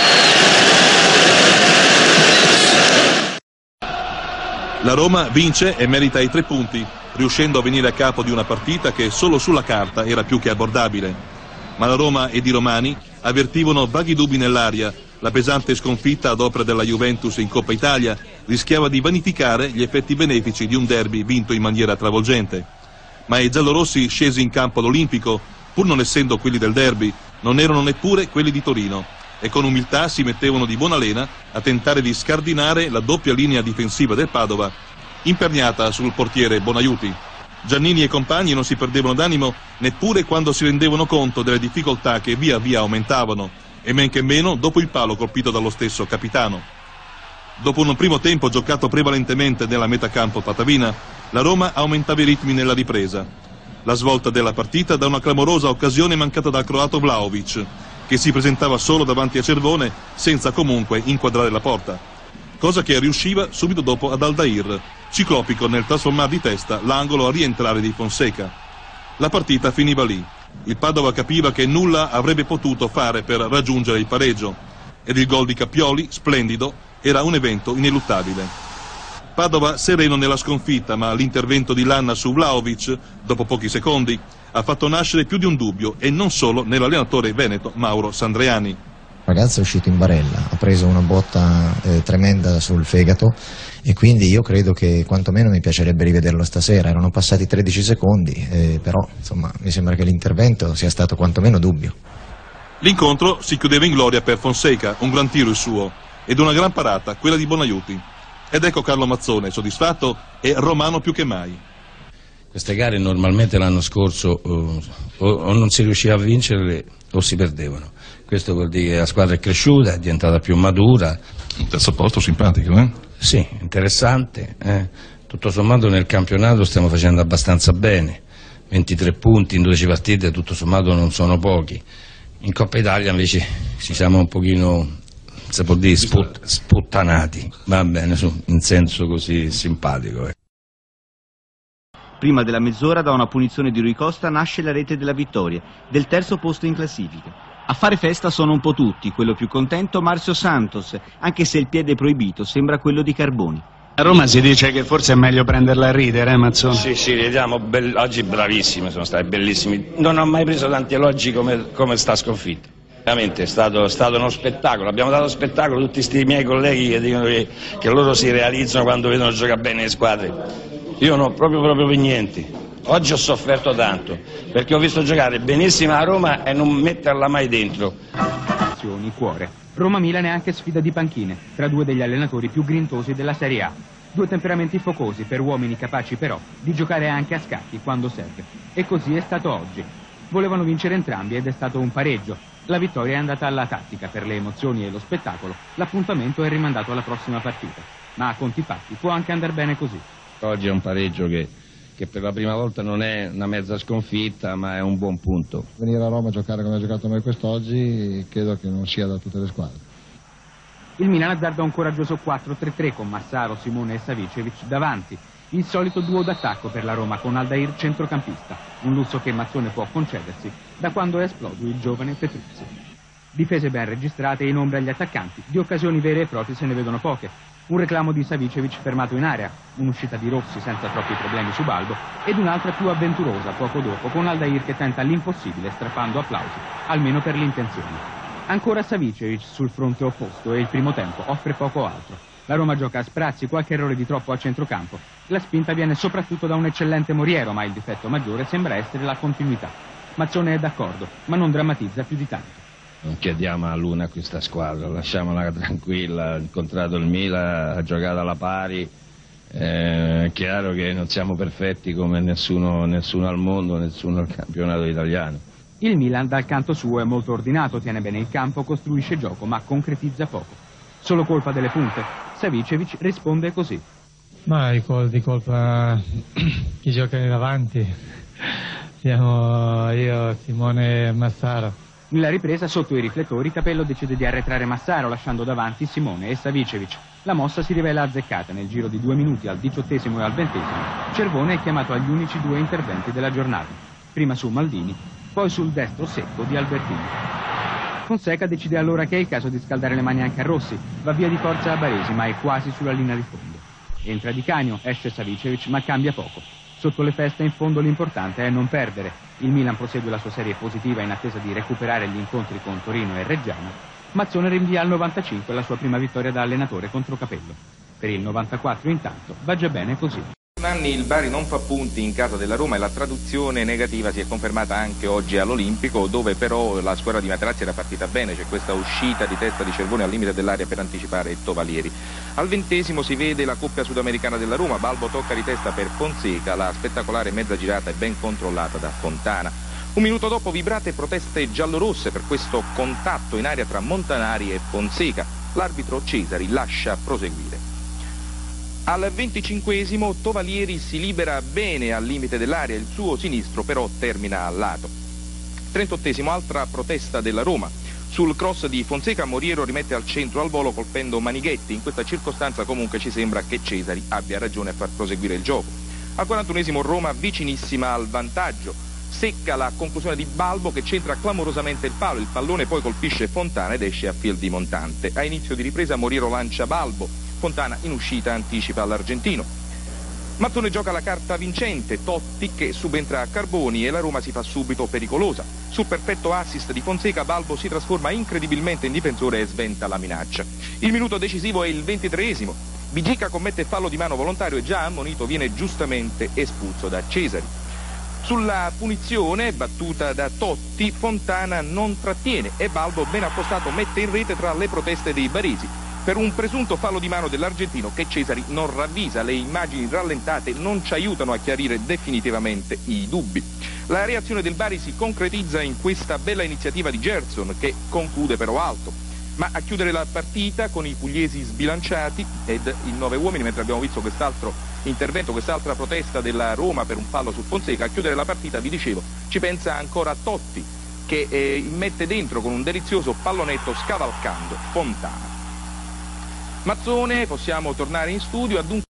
[SPEAKER 1] La Roma vince e merita i tre punti, riuscendo a venire a capo di una partita che solo sulla carta era più che abbordabile. Ma la Roma ed i romani avvertivano vaghi dubbi nell'aria. La pesante sconfitta ad opera della Juventus in Coppa Italia rischiava di vanificare gli effetti benefici di un derby vinto in maniera travolgente. Ma i giallorossi scesi in campo all'Olimpico, pur non essendo quelli del derby, non erano neppure quelli di Torino e con umiltà si mettevano di buona lena a tentare di scardinare la doppia linea difensiva del Padova, imperniata sul portiere Bonaiuti. Giannini e compagni non si perdevano d'animo neppure quando si rendevano conto delle difficoltà che via via aumentavano, e men che meno dopo il palo colpito dallo stesso capitano. Dopo un primo tempo giocato prevalentemente nella metacampo patavina, la Roma aumentava i ritmi nella ripresa. La svolta della partita da una clamorosa occasione mancata dal croato Vlahovic, che si presentava solo davanti a Cervone senza comunque inquadrare la porta, cosa che riusciva subito dopo ad Aldair, ciclopico nel trasformare di testa l'angolo a rientrare di Fonseca. La partita finiva lì. Il Padova capiva che nulla avrebbe potuto fare per raggiungere il pareggio ed il gol di Cappioli, splendido, era un evento ineluttabile. Padova sereno nella sconfitta, ma l'intervento di Lanna su Vlahovic, dopo pochi secondi, ha fatto nascere più di un dubbio, e non solo nell'allenatore veneto Mauro Sandreani.
[SPEAKER 22] Il ragazzo è uscito in barella, ha preso una botta eh, tremenda sul fegato e quindi io credo che quantomeno mi piacerebbe rivederlo stasera. Erano passati tredici secondi, eh, però insomma mi sembra che l'intervento sia stato quantomeno dubbio.
[SPEAKER 1] L'incontro si chiudeva in gloria per Fonseca, un gran tiro il suo, ed una gran parata, quella di Bonaiuti. Ed ecco Carlo Mazzone soddisfatto e romano più che mai.
[SPEAKER 2] Queste gare normalmente l'anno scorso o, o non si riusciva a vincerle o si perdevano. Questo vuol dire che la squadra è cresciuta, è diventata più matura.
[SPEAKER 21] Un terzo posto simpatico, eh?
[SPEAKER 2] Sì, interessante. Eh? Tutto sommato nel campionato stiamo facendo abbastanza bene. ventitré punti in dodici partite, tutto sommato non sono pochi. In Coppa Italia invece ci siamo un pochino, si può dire, sput, sputtanati, va bene, su, in senso così simpatico. Eh.
[SPEAKER 23] Prima della mezz'ora, da una punizione di Rui Costa, nasce la rete della vittoria, del terzo posto in classifica. A fare festa sono un po' tutti, quello più contento Marcio Santos, anche se il piede proibito sembra quello di Carboni.
[SPEAKER 6] A Roma si dice che forse è meglio prenderla a ridere, eh Mazzone?
[SPEAKER 2] Sì, sì, vediamo, oggi bravissimi, sono stati bellissimi. Non ho mai preso tanti elogi come, come sta sconfitta. Veramente è stato, è stato uno spettacolo, abbiamo dato spettacolo a tutti questi miei colleghi che dicono che, che loro si realizzano quando vedono giocare bene le squadre. Io no, proprio proprio per niente. Oggi ho sofferto tanto, perché ho visto giocare benissimo a Roma e non metterla mai dentro.
[SPEAKER 24] Cuore. Roma-Milan è anche sfida di panchine, tra due degli allenatori più grintosi della Serie A. Due temperamenti focosi per uomini capaci però di giocare anche a scacchi quando serve. E così è stato oggi. Volevano vincere entrambi ed è stato un pareggio. La vittoria è andata alla tattica per le emozioni e lo spettacolo. L'appuntamento è rimandato alla prossima partita. Ma a conti fatti può anche andare bene così.
[SPEAKER 2] Oggi è un pareggio che, che per la prima volta non è una mezza sconfitta, ma è un buon punto.
[SPEAKER 25] Venire a Roma a giocare come ha giocato noi quest'oggi credo che non sia da tutte le squadre.
[SPEAKER 24] Il Milan azzarda un coraggioso quattro tre tre con Massaro, Simone e Savicevic davanti. Il solito duo d'attacco per la Roma con Aldair centrocampista, un lusso che Mazzone può concedersi da quando è esploso il giovane Petruzzi. Difese ben registrate e in ombra agli attaccanti, di occasioni vere e proprie se ne vedono poche. Un reclamo di Savicevic fermato in area, un'uscita di Rossi senza troppi problemi su Balbo ed un'altra più avventurosa poco dopo con Aldair che tenta l'impossibile strappando applausi, almeno per l'intenzione. Ancora Savicevic sul fronte opposto e il primo tempo offre poco altro. La Roma gioca a sprazzi, qualche errore di troppo a centrocampo. La spinta viene soprattutto da un eccellente Moriero, ma il difetto maggiore sembra essere la continuità. Mazzone è d'accordo, ma non drammatizza più di tanto.
[SPEAKER 2] Non chiediamo a Luna a questa squadra, lasciamola tranquilla, ha incontrato il Milan, ha giocato alla pari, eh, è chiaro che non siamo perfetti come nessuno, nessuno al mondo, nessuno al campionato italiano.
[SPEAKER 24] Il Milan dal canto suo è molto ordinato, tiene bene il campo, costruisce gioco ma concretizza poco. Solo colpa delle punte, Savicevic risponde così.
[SPEAKER 26] Ma di, col, di colpa chi gioca davanti, siamo io, Simone e Massaro.
[SPEAKER 24] Nella ripresa, sotto i riflettori, Capello decide di arretrare Massaro, lasciando davanti Simone e Savicevic. La mossa si rivela azzeccata. Nel giro di due minuti, al diciottesimo e al ventesimo, Cervone è chiamato agli unici due interventi della giornata. Prima su Maldini, poi poi sul destro secco di Albertini. Fonseca decide allora che è il caso di scaldare le mani anche a Rossi, va via di forza a Baresi ma è quasi sulla linea di fondo. Entra Di Canio, esce Savicevic ma cambia poco. Sotto le feste in fondo l'importante è non perdere. Il Milan prosegue la sua serie positiva in attesa di recuperare gli incontri con Torino e Reggiana. Mazzone rinvia al novantacinque la sua prima vittoria da allenatore contro Capello. Per il novantaquattro intanto va già bene così.
[SPEAKER 8] Anni il Bari non fa punti in casa della Roma e la traduzione negativa si è confermata anche oggi all'Olimpico, dove però la squadra di Materazzi era partita bene, c'è questa uscita di testa di Cervone al limite dell'area per anticipare Tovalieri. Al ventesimo si vede la coppia sudamericana della Roma, Balbo tocca di testa per Fonseca, la spettacolare mezza girata è ben controllata da Fontana. Un minuto dopo vibrate proteste giallorosse per questo contatto in aria tra Montanari e Fonseca, l'arbitro Cesari lascia proseguire. Al venticinquesimo Tovalieri si libera bene al limite dell'area, il suo sinistro però termina al lato. trentottesimo altra protesta della Roma. Sul cross di Fonseca Moriero rimette al centro al volo colpendo Manighetti. In questa circostanza comunque ci sembra che Cesari abbia ragione a far proseguire il gioco. Al quarantunesimo Roma vicinissima al vantaggio. Secca la conclusione di Balbo che centra clamorosamente il palo. Il pallone poi colpisce Fontana ed esce a fil di montante. A inizio di ripresa Moriero lancia Balbo. Fontana in uscita anticipa l'argentino. Mazzone gioca la carta vincente, Totti che subentra a Carboni e la Roma si fa subito pericolosa. Sul perfetto assist di Fonseca Balbo si trasforma incredibilmente in difensore e sventa la minaccia. Il minuto decisivo è il ventitreesimo. Bigica commette fallo di mano volontario e già ammonito viene giustamente espulso da Cesari. Sulla punizione battuta da Totti Fontana non trattiene e Balbo ben appostato mette in rete tra le proteste dei baresi. Per un presunto fallo di mano dell'argentino che Cesari non ravvisa, le immagini rallentate non ci aiutano a chiarire definitivamente i dubbi. La reazione del Bari si concretizza in questa bella iniziativa di Gerson che conclude però alto. Ma a chiudere la partita con i pugliesi sbilanciati ed in nove uomini, mentre abbiamo visto quest'altro intervento, quest'altra protesta della Roma per un fallo su Fonseca, a chiudere la partita, vi dicevo, ci pensa ancora Totti che eh, mette dentro con un delizioso pallonetto scavalcando Fontana. Mazzone, possiamo tornare in studio ad un...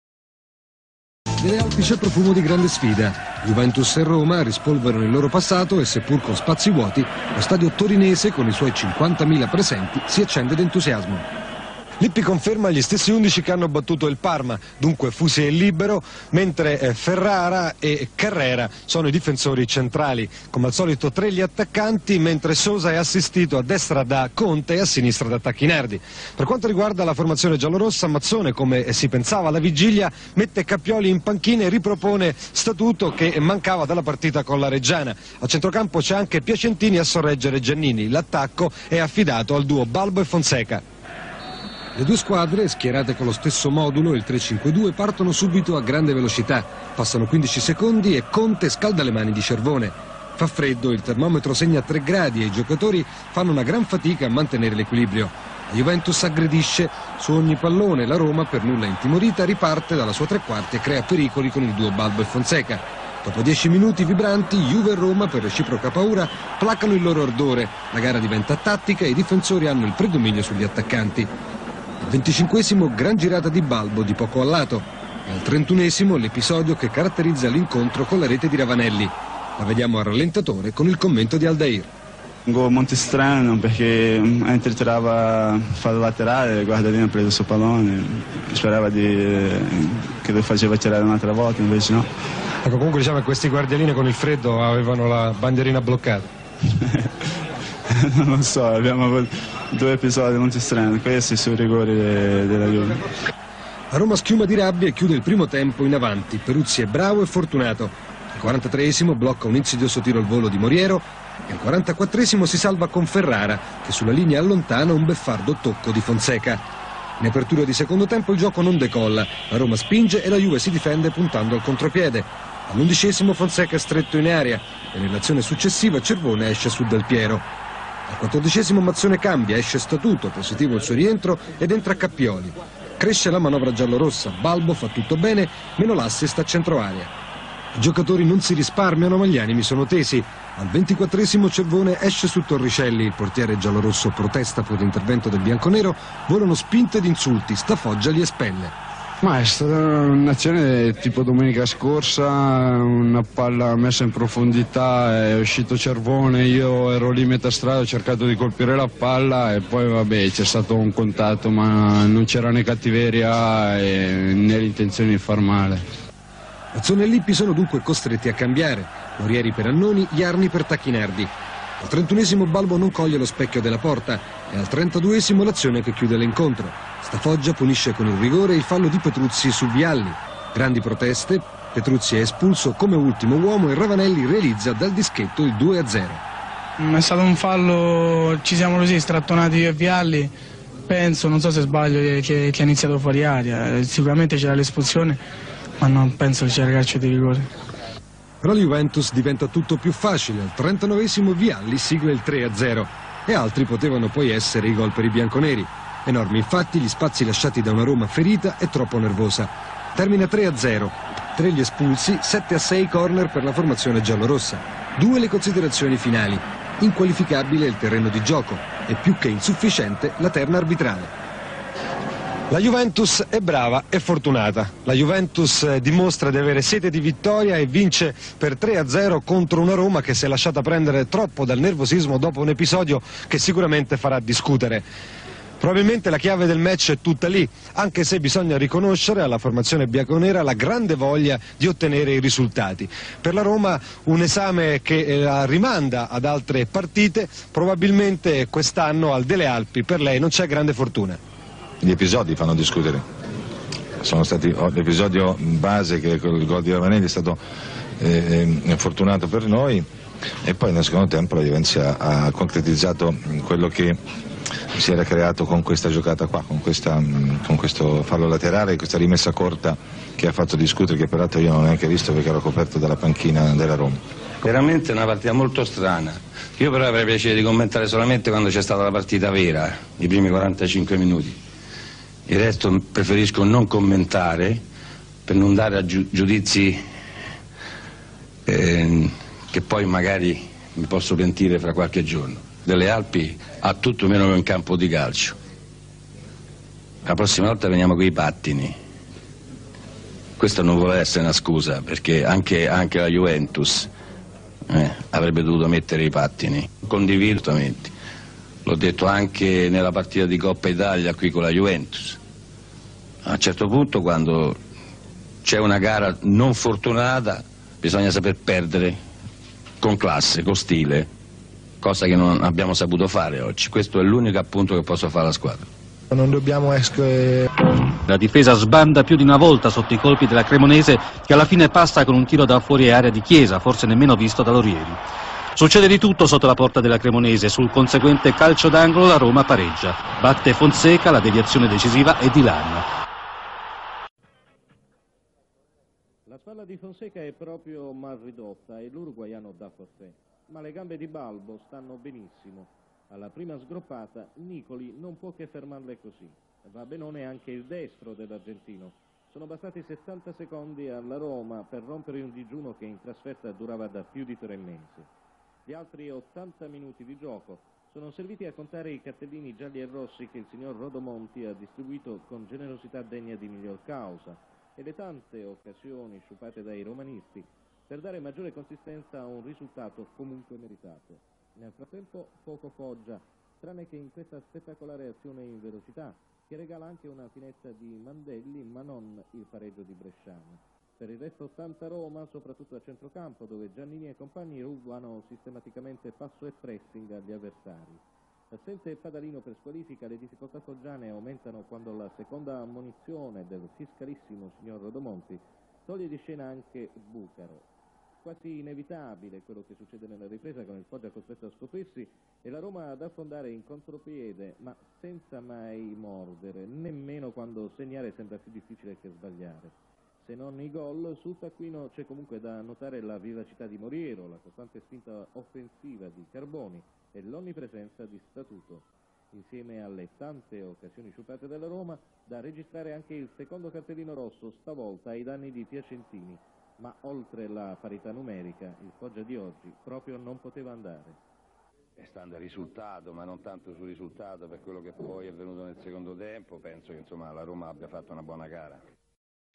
[SPEAKER 9] Nelle Alpi c'è profumo di grande sfida. Juventus e Roma rispolverano il loro passato e seppur con spazi vuoti, lo stadio torinese con i suoi cinquantamila presenti si accende d'entusiasmo. Lippi conferma gli stessi undici che hanno battuto il Parma, dunque Fusi è libero, mentre eh, Ferrara e Carrera sono i difensori centrali. Come al solito tre gli attaccanti, mentre Sosa è assistito a destra da Conte e a sinistra da Tacchinardi. Per quanto riguarda la formazione giallorossa, Mazzone, come si pensava alla vigilia, mette Cappioli in panchina e ripropone Statuto che mancava dalla partita con la Reggiana. A centrocampo c'è anche Piacentini a sorreggere Giannini. L'attacco è affidato al duo Balbo e Fonseca. Le due squadre, schierate con lo stesso modulo, il tre cinque due, partono subito a grande velocità. Passano quindici secondi e Conte scalda le mani di Cervone. Fa freddo, il termometro segna tre gradi e i giocatori fanno una gran fatica a mantenere l'equilibrio. La Juventus aggredisce su ogni pallone, la Roma, per nulla intimorita, riparte dalla sua tre quarti e crea pericoli con il duo Balbo e Fonseca. Dopo dieci minuti vibranti, Juve e Roma, per reciproca paura, placano il loro ardore. La gara diventa tattica e i difensori hanno il predominio sugli attaccanti. Al venticinquesimo gran girata di Balbo di poco a lato. E al trentunesimo l'episodio che caratterizza l'incontro con la rete di Ravanelli. La vediamo al rallentatore con il commento di Aldair.
[SPEAKER 10] Un gol molto strano perché a Inter tirava fallo laterale, il guardalino ha preso il suo pallone, sperava di, che lo faceva tirare un'altra volta, invece no.
[SPEAKER 9] Ecco, comunque diciamo che questi guardialini con il freddo avevano la bandierina bloccata.
[SPEAKER 10] Non lo so, abbiamo avuto due episodi molto strani, questi sui rigori de, della Juve.
[SPEAKER 9] La Roma schiuma di rabbia e chiude il primo tempo in avanti. Peruzzi è bravo e fortunato. Al quarantatreesimo blocca un insidioso tiro al volo di Moriero e al quarantaquattresimo si salva con Ferrara che sulla linea allontana un beffardo tocco di Fonseca. In apertura di secondo tempo il gioco non decolla. La Roma spinge e la Juve si difende puntando al contropiede. All'undicesimo Fonseca è stretto in area e nell'azione successiva Cervone esce su Del Piero. Al quattordicesimo Mazzone cambia, esce Statuto, positivo il suo rientro ed entra Cappioli. Cresce la manovra giallorossa, Balbo fa tutto bene, meno l'assist a centro area. I giocatori non si risparmiano ma gli animi sono tesi. Al ventiquattresimo Cervone esce su Torricelli, il portiere giallorosso protesta per l'intervento del bianconero, volano spinte ed insulti, Stafoggia li espelle.
[SPEAKER 10] Ma è stata un'azione tipo domenica scorsa, una palla messa in profondità, è uscito Cervone, io ero lì metà strada, ho cercato di colpire la palla e poi vabbè c'è stato un contatto, ma non c'era né cattiveria né l'intenzione di far male.
[SPEAKER 9] Mazzone e Lippi sono dunque costretti a cambiare, Morieri per Annoni, Jarni per Tacchinardi. Al trentunesimo Balbo non coglie lo specchio della porta e al trentaduesimo l'azione che chiude l'incontro. Stafoggia punisce con il rigore il fallo di Petruzzi su Vialli. Grandi proteste, Petruzzi è espulso come ultimo uomo e Ravanelli realizza dal dischetto il due a zero.
[SPEAKER 4] È stato un fallo, ci siamo così strattonati io e Vialli, penso, non so se sbaglio, che, che ha iniziato fuori aria, sicuramente c'era l'espulsione, ma non penso che c'era calcio di rigore.
[SPEAKER 9] Però la Juventus diventa tutto più facile, al trentanovesimo Vialli sigle il tre a zero e altri potevano poi essere i gol per i bianconeri. Enormi infatti gli spazi lasciati da una Roma ferita e troppo nervosa. Termina tre a zero, tre gli espulsi, sette a sei corner per la formazione giallorossa. Due le considerazioni finali, inqualificabile il terreno di gioco e più che insufficiente la terna arbitrale. La Juventus è brava e fortunata. La Juventus dimostra di avere sete di vittoria e vince per tre a zero contro una Roma che si è lasciata prendere troppo dal nervosismo dopo un episodio che sicuramente farà discutere. Probabilmente la chiave del match è tutta lì, anche se bisogna riconoscere alla formazione bianconera la grande voglia di ottenere i risultati. Per la Roma un esame che la rimanda ad altre partite, probabilmente quest'anno al Delle Alpi per lei non c'è grande fortuna.
[SPEAKER 21] Gli episodi fanno discutere, sono stati l'episodio base che con il gol di Ravanelli è stato eh, fortunato per noi e poi nel secondo tempo la Juventus ha concretizzato quello che si era creato con questa giocata qua, con, questa, con questo fallo laterale, questa rimessa corta che ha fatto discutere, che peraltro io non ho neanche visto perché ero coperto dalla panchina della Roma.
[SPEAKER 7] Veramente una partita molto strana, io però avrei piacere di commentare solamente quando c'è stata la partita vera, i primi quarantacinque minuti. Il resto preferisco non commentare per non dare giudizi eh, che poi magari mi posso pentire fra qualche giorno. Delle Alpi ha tutto meno che un campo di calcio. La prossima volta veniamo con i pattini. Questa non vuole essere una scusa, perché anche, anche la Juventus eh, avrebbe dovuto mettere i pattini. Condivido totalmente. L'ho detto anche nella partita di Coppa Italia qui con la Juventus. A un certo punto, quando c'è una gara non fortunata, bisogna saper perdere con classe, con stile, cosa che non abbiamo saputo fare oggi. Questo è l'unico appunto che posso fare alla squadra.
[SPEAKER 21] Non dobbiamo essere...
[SPEAKER 11] La difesa sbanda più di una volta sotto i colpi della Cremonese, che alla fine passa con un tiro da fuori area di Chiesa, forse nemmeno visto da Lorieri. Succede di tutto sotto la porta della Cremonese, sul conseguente calcio d'angolo la Roma pareggia. Batte Fonseca, la deviazione decisiva è di Lan.
[SPEAKER 12] La spalla di Fonseca è proprio mal ridotta e l'uruguaiano dà forfait, ma le gambe di Balbo stanno benissimo. Alla prima sgroppata Nicoli non può che fermarle così. Va benone anche il destro dell'argentino. Sono bastati settanta secondi alla Roma per rompere un digiuno che in trasferta durava da più di tre mesi. Gli altri ottanta minuti di gioco sono serviti a contare i cartellini gialli e rossi che il signor Rodomonti ha distribuito con generosità degna di miglior causa e le tante occasioni sciupate dai romanisti per dare maggiore consistenza a un risultato comunque meritato. Nel frattempo poco Foggia, tranne che in questa spettacolare azione in velocità, che regala anche una finezza di Mandelli, ma non il pareggio di Bresciano. Per il resto tanta Roma, soprattutto a centrocampo, dove Giannini e compagni rubano sistematicamente passo e pressing agli avversari. Senza il Padalino per squalifica, le difficoltà foggiane aumentano quando la seconda ammonizione del fiscalissimo signor Rodomonti toglie di scena anche Bucaro. Quasi inevitabile quello che succede nella ripresa, con il Foggia costretto a scoprirsi e la Roma ad affondare in contropiede, ma senza mai mordere, nemmeno quando segnare sembra più difficile che sbagliare. Se non i gol, sul taccuino c'è comunque da notare la vivacità di Moriero, la costante spinta offensiva di Carboni e l'onnipresenza di Statuto. Insieme alle tante occasioni sciupate dalla Roma, da registrare anche il secondo cartellino rosso, stavolta ai danni di Piacentini. Ma oltre la parità numerica, il Foggia di oggi proprio non poteva andare.
[SPEAKER 7] È stando il risultato, ma non tanto sul risultato, per quello che poi è venuto nel secondo tempo, penso che insomma la Roma abbia fatto una buona gara.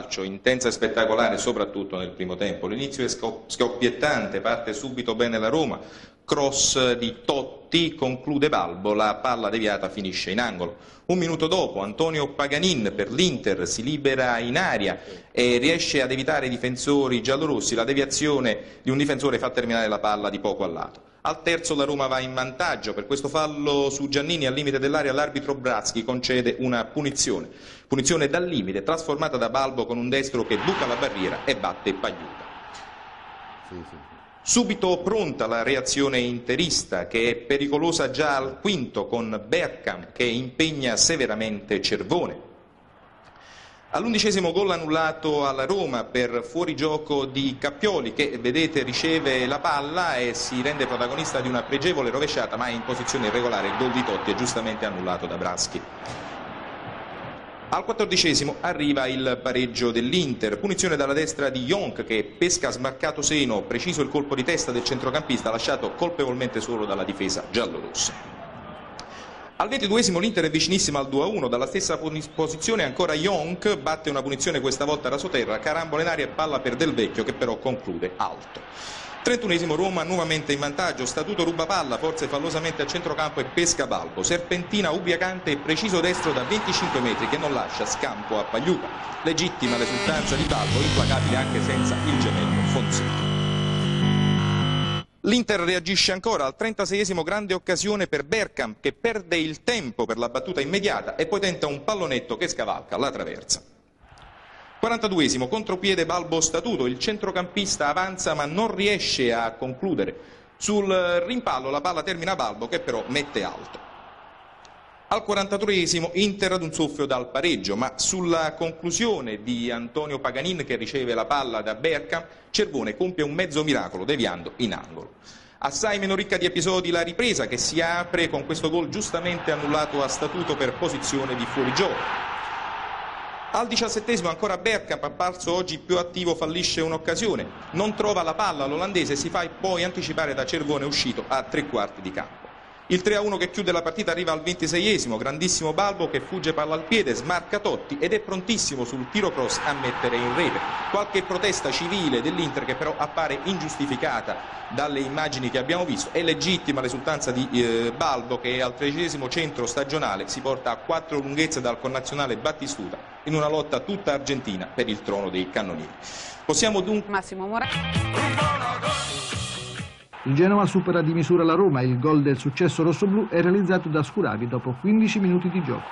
[SPEAKER 8] Intensa e spettacolare soprattutto nel primo tempo, l'inizio è scoppiettante, parte subito bene la Roma, cross di Totti, conclude Balbo, la palla deviata finisce in angolo. Un minuto dopo Antonio Paganin per l'Inter si libera in aria e riesce ad evitare i difensori giallorossi, la deviazione di un difensore fa terminare la palla di poco a lato. Al terzo la Roma va in vantaggio, per questo fallo su Giannini al limite dell'area l'arbitro Braschi concede una punizione. Punizione dal limite trasformata da Balbo con un destro che buca la barriera e batte Pagliuca. Sì, sì. Subito pronta la reazione interista che è pericolosa già al quinto con Bergkamp che impegna severamente Cervone. All'undicesimo gol annullato alla Roma per fuorigioco di Cappioli che, vedete, riceve la palla e si rende protagonista di una pregevole rovesciata, ma è in posizione irregolare. Il gol di Totti è giustamente annullato da Braschi. Al quattordicesimo arriva il pareggio dell'Inter, punizione dalla destra di Jonk che pesca smarcato seno, preciso il colpo di testa del centrocampista lasciato colpevolmente solo dalla difesa giallorossa. Al ventiduesimo l'Inter è vicinissima al due a uno, dalla stessa posizione ancora Jonk batte una punizione questa volta rasoterra, carambola in aria e palla per Del Vecchio che però conclude alto. trentunesimo Roma nuovamente in vantaggio, Statuto ruba palla, forse fallosamente a centrocampo e pesca Balbo, serpentina ubriacante e preciso destro da venticinque metri che non lascia scampo a Pagliuca. Legittima l'esultanza di Balbo, implacabile anche senza il gemello Fonseca. L'Inter reagisce ancora al trentaseiesimo, grande occasione per Bergkamp che perde il tempo per la battuta immediata e poi tenta un pallonetto che scavalca la traversa. quarantaduesimo, contropiede Balbo Statuto, il centrocampista avanza ma non riesce a concludere. Sul rimpallo la palla termina Balbo che però mette alto. Al quarantatreesimo Inter ad un soffio dal pareggio, ma sulla conclusione di Antonio Paganin che riceve la palla da Bergkamp, Cervone compie un mezzo miracolo deviando in angolo. Assai meno ricca di episodi la ripresa che si apre con questo gol giustamente annullato a Statuto per posizione di fuorigioco. Al diciassettesimo ancora Bergkamp, apparso oggi più attivo, fallisce un'occasione, non trova la palla l'olandese, si fa poi anticipare da Cervone uscito a tre quarti di campo. Il tre a uno che chiude la partita arriva al ventiseiesimo, grandissimo Balbo che fugge palla al piede, smarca Totti ed è prontissimo sul tiro cross a mettere in rete. Qualche protesta civile dell'Inter che però appare ingiustificata dalle immagini che abbiamo visto. È legittima l'esultanza di eh, Balbo che al tredicesimo centro stagionale si porta a quattro lunghezze dal connazionale Battistuta in una lotta tutta argentina per il trono dei cannonieri. Possiamo dunque...
[SPEAKER 3] Massimo Morati.
[SPEAKER 13] Il Genoa supera di misura la Roma e il gol del successo rossoblù è realizzato da Scuravi dopo quindici minuti di gioco.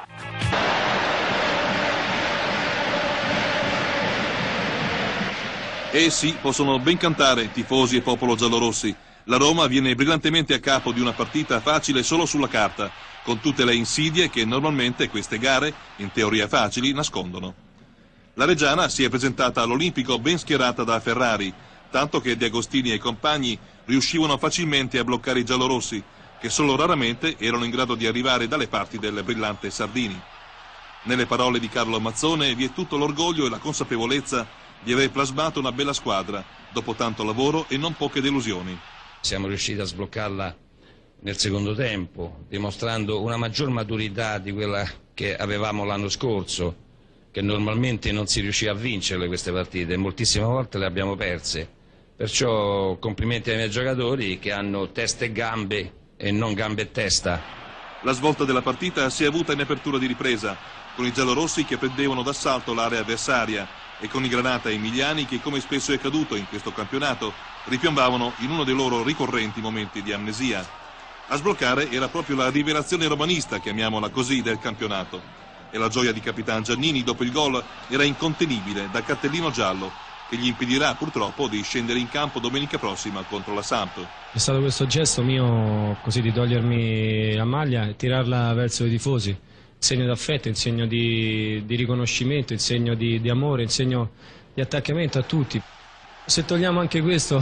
[SPEAKER 1] Eh sì, possono ben cantare tifosi e popolo giallorossi. La Roma viene brillantemente a capo di una partita facile solo sulla carta, con tutte le insidie che normalmente queste gare, in teoria facili, nascondono. La Reggiana si è presentata all'Olimpico ben schierata da Ferrari, tanto che De Agostini e compagni riuscivano facilmente a bloccare i giallorossi, che solo raramente erano in grado di arrivare dalle parti del brillante Sardini. Nelle parole di Carlo Mazzone vi è tutto l'orgoglio e la consapevolezza di aver plasmato una bella squadra, dopo tanto lavoro e non poche delusioni.
[SPEAKER 7] Siamo riusciti a sbloccarla nel secondo tempo, dimostrando una maggior maturità di quella che avevamo l'anno scorso, che normalmente non si riusciva a vincerle queste partite, moltissime volte le abbiamo perse. Perciò complimenti ai miei giocatori che hanno testa e gambe e non gambe e testa.
[SPEAKER 1] La svolta della partita si è avuta in apertura di ripresa, con i giallorossi che prendevano d'assalto l'area avversaria e con i Granata e Emiliani che, come spesso è accaduto in questo campionato, ripiombavano in uno dei loro ricorrenti momenti di amnesia. A sbloccare era proprio la rivelazione romanista, chiamiamola così, del campionato. E la gioia di Capitan Giannini dopo il gol era incontenibile, da cartellino giallo, che gli impedirà purtroppo di scendere in campo domenica prossima contro la Samp.
[SPEAKER 14] È stato questo gesto mio, così, di togliermi la maglia e tirarla verso i tifosi, il segno d'affetto, il segno di, di riconoscimento, il segno di, di amore, il segno di attaccamento a tutti. Se togliamo anche questo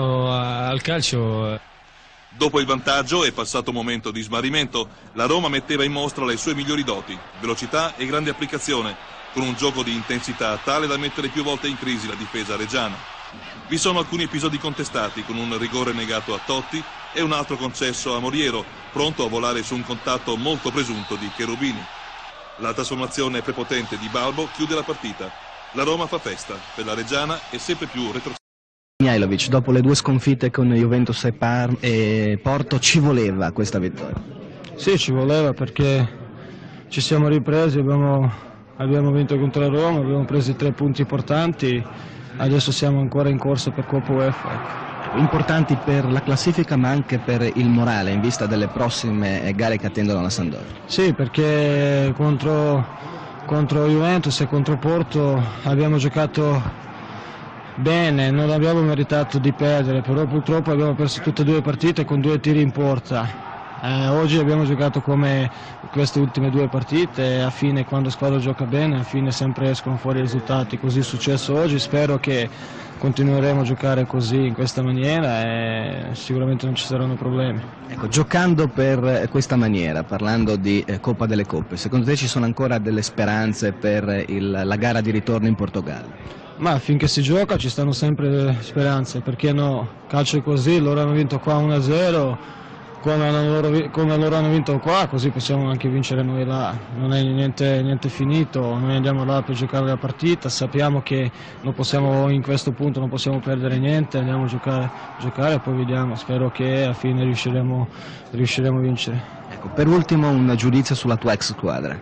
[SPEAKER 14] al calcio...
[SPEAKER 1] Dopo il vantaggio e passato un momento di smarrimento, la Roma metteva in mostra le sue migliori doti, velocità e grande applicazione, con un gioco di intensità tale da mettere più volte in crisi la difesa reggiana. Vi sono alcuni episodi contestati, con un rigore negato a Totti e un altro concesso a Moriero, pronto a volare su un contatto molto presunto di Cherubini. La trasformazione prepotente di Balbo chiude la partita. La Roma fa festa, per la Reggiana è sempre più retrocessa.
[SPEAKER 3] Mihajlović, dopo le due sconfitte con Juventus e, Par e Porto, ci voleva questa vittoria?
[SPEAKER 26] Sì, ci voleva perché ci siamo ripresi, abbiamo, abbiamo vinto contro la Roma, abbiamo preso tre punti importanti, adesso siamo ancora in corsa per Coppa UEFA.
[SPEAKER 3] Importanti per la classifica ma anche per il morale in vista delle prossime gare che attendono la Sampdoria.
[SPEAKER 26] Sì, perché contro, contro Juventus e contro Porto abbiamo giocato bene, non abbiamo meritato di perdere, però purtroppo abbiamo perso tutte e due le partite con due tiri in porta. Eh, oggi abbiamo giocato come queste ultime due partite e a fine, quando la squadra gioca bene, a fine sempre escono fuori i risultati, così è successo oggi, spero che continueremo a giocare così, in questa maniera, e sicuramente non ci saranno problemi.
[SPEAKER 3] Ecco, giocando per questa maniera, parlando di eh, Coppa delle Coppe, secondo te ci sono ancora delle speranze per il, la gara di ritorno in Portogallo?
[SPEAKER 26] Ma finché si gioca ci stanno sempre delle speranze, perché no? Calcio è così, loro hanno vinto qua uno a zero, come loro, come loro hanno vinto qua, così possiamo anche vincere noi là, non è niente, niente finito, noi andiamo là per giocare la partita, sappiamo che non possiamo, in questo punto non possiamo perdere niente, andiamo a giocare, giocare e poi vediamo, spero che alla fine riusciremo, riusciremo a vincere.
[SPEAKER 3] Ecco, per ultimo un giudizio sulla tua ex squadra.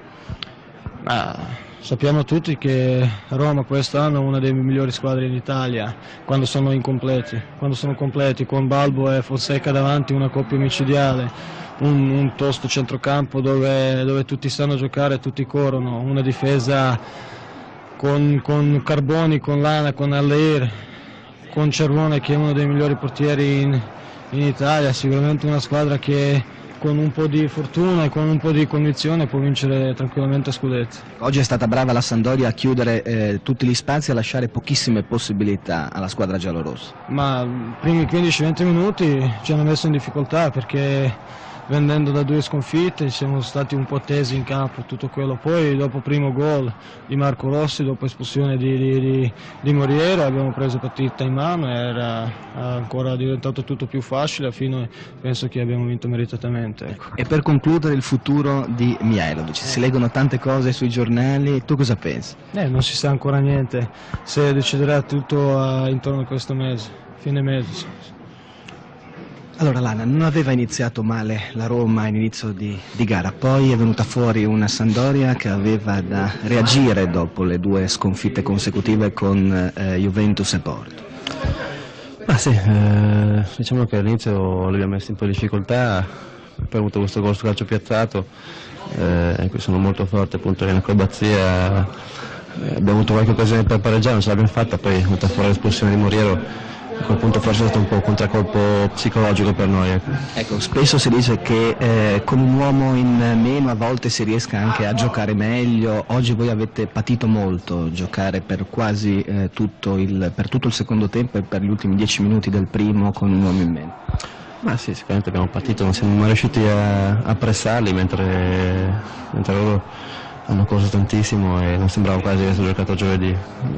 [SPEAKER 26] Ah. Sappiamo tutti che Roma quest'anno è una delle migliori squadre in Italia quando sono incompleti, quando sono completi, con Balbo e Fonseca davanti, una coppia micidiale, un, un tosto centrocampo dove, dove tutti sanno giocare e tutti corrono, una difesa con, con Carboni, con Lana, con Allaire, con Cervone che è uno dei migliori portieri in, in Italia, sicuramente una squadra che con un po' di fortuna e con un po' di condizione può vincere tranquillamente scudetti.
[SPEAKER 3] Oggi è stata brava la Sampdoria a chiudere eh, tutti gli spazi e a lasciare pochissime possibilità alla squadra giallorossa.
[SPEAKER 26] Ma i primi quindici venti minuti ci hanno messo in difficoltà perché vendendo da due sconfitte siamo stati un po' tesi in campo, tutto quello. Poi dopo primo gol di Marco Rossi, dopo espulsione di, di, di, di Moriero, abbiamo preso partita in mano e era ancora diventato tutto più facile, alla fine penso che abbiamo vinto meritatamente. Ecco.
[SPEAKER 3] E per concludere il futuro di Mihajlović, si leggono tante cose sui giornali, tu cosa pensi?
[SPEAKER 26] Eh, non si sa ancora niente, se deciderà tutto uh, intorno a questo mese, fine mese.
[SPEAKER 3] Allora Lana, non aveva iniziato male la Roma all'inizio di, di gara, poi è venuta fuori una Sampdoria che aveva da reagire dopo le due sconfitte consecutive con eh, Juventus e Porto.
[SPEAKER 15] Ma sì, eh, diciamo che all'inizio l'abbiamo messo un po' in difficoltà, poi ha avuto questo gol su calcio piazzato, eh, qui sono molto forte appunto in acrobazia, eh, abbiamo avuto qualche occasione per pareggiare, non ce l'abbiamo fatta, poi è venuta fuori l'espulsione di Moriero. A quel punto forse è stato un po' un contraccolpo psicologico per noi. Ecco,
[SPEAKER 3] ecco spesso si dice che eh, con un uomo in meno a volte si riesca anche a giocare meglio, oggi voi avete patito molto giocare per quasi eh, tutto, il, per tutto il secondo tempo e per gli ultimi dieci minuti del primo con un uomo in meno.
[SPEAKER 15] Ma sì, sicuramente abbiamo patito, non siamo mai riusciti a, a pressarli mentre, mentre loro hanno corso tantissimo e non sembrava quasi di essere giocato giovedì.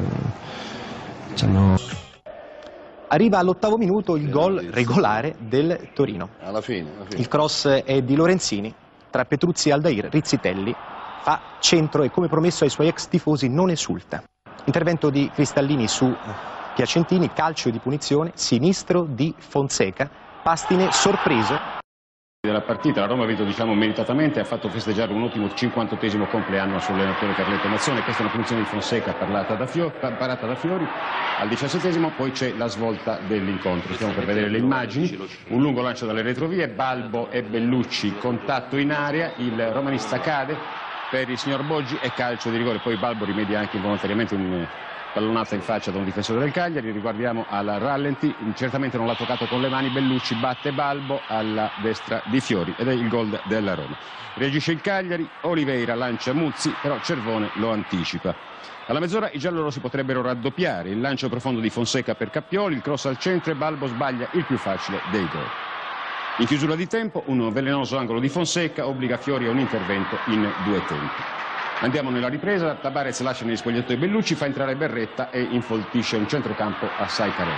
[SPEAKER 15] Ci hanno...
[SPEAKER 16] Arriva all'ottavo minuto il gol regolare del Torino.
[SPEAKER 17] Alla fine, alla fine.
[SPEAKER 16] Il cross è di Lorenzini, tra Petruzzi e Aldair, Rizzitelli fa centro e come promesso ai suoi ex tifosi non esulta. Intervento di Cristallini su Piacentini, calcio di punizione, sinistro di Fonseca, Pastine sorpreso.
[SPEAKER 18] Della partita, la Roma ha vinto diciamo meritatamente, ha fatto festeggiare un ottimo cinquantottesimo compleanno al suo allenatore Carletto Mazzone. Questa è una punizione di Fonseca parlata da Fiori, parata da Fiori al diciassettesimo, poi c'è la svolta dell'incontro, stiamo per vedere le immagini, un lungo lancio dalle retrovie, Balbo e Bellucci, contatto in area, il romanista cade per il signor Boggi e calcio di rigore, poi Balbo rimedia anche involontariamente un pallonata in faccia da un difensore del Cagliari. Riguardiamo al rallenti, certamente non l'ha toccato con le mani, Bellucci batte Balbo alla destra di Fiori ed è il gol della Roma. Reagisce il Cagliari, Oliveira lancia Muzzi, però Cervone lo anticipa. Alla mezz'ora i giallorossi potrebbero raddoppiare, il lancio profondo di Fonseca per Cappioli, il cross al centro e Balbo sbaglia il più facile dei gol. In chiusura di tempo un velenoso angolo di Fonseca obbliga Fiori a un intervento in due tempi. Andiamo nella ripresa, Tabarez lascia negli spogliatoi Bellucci, fa entrare Berretta e infoltisce un centrocampo assai carente.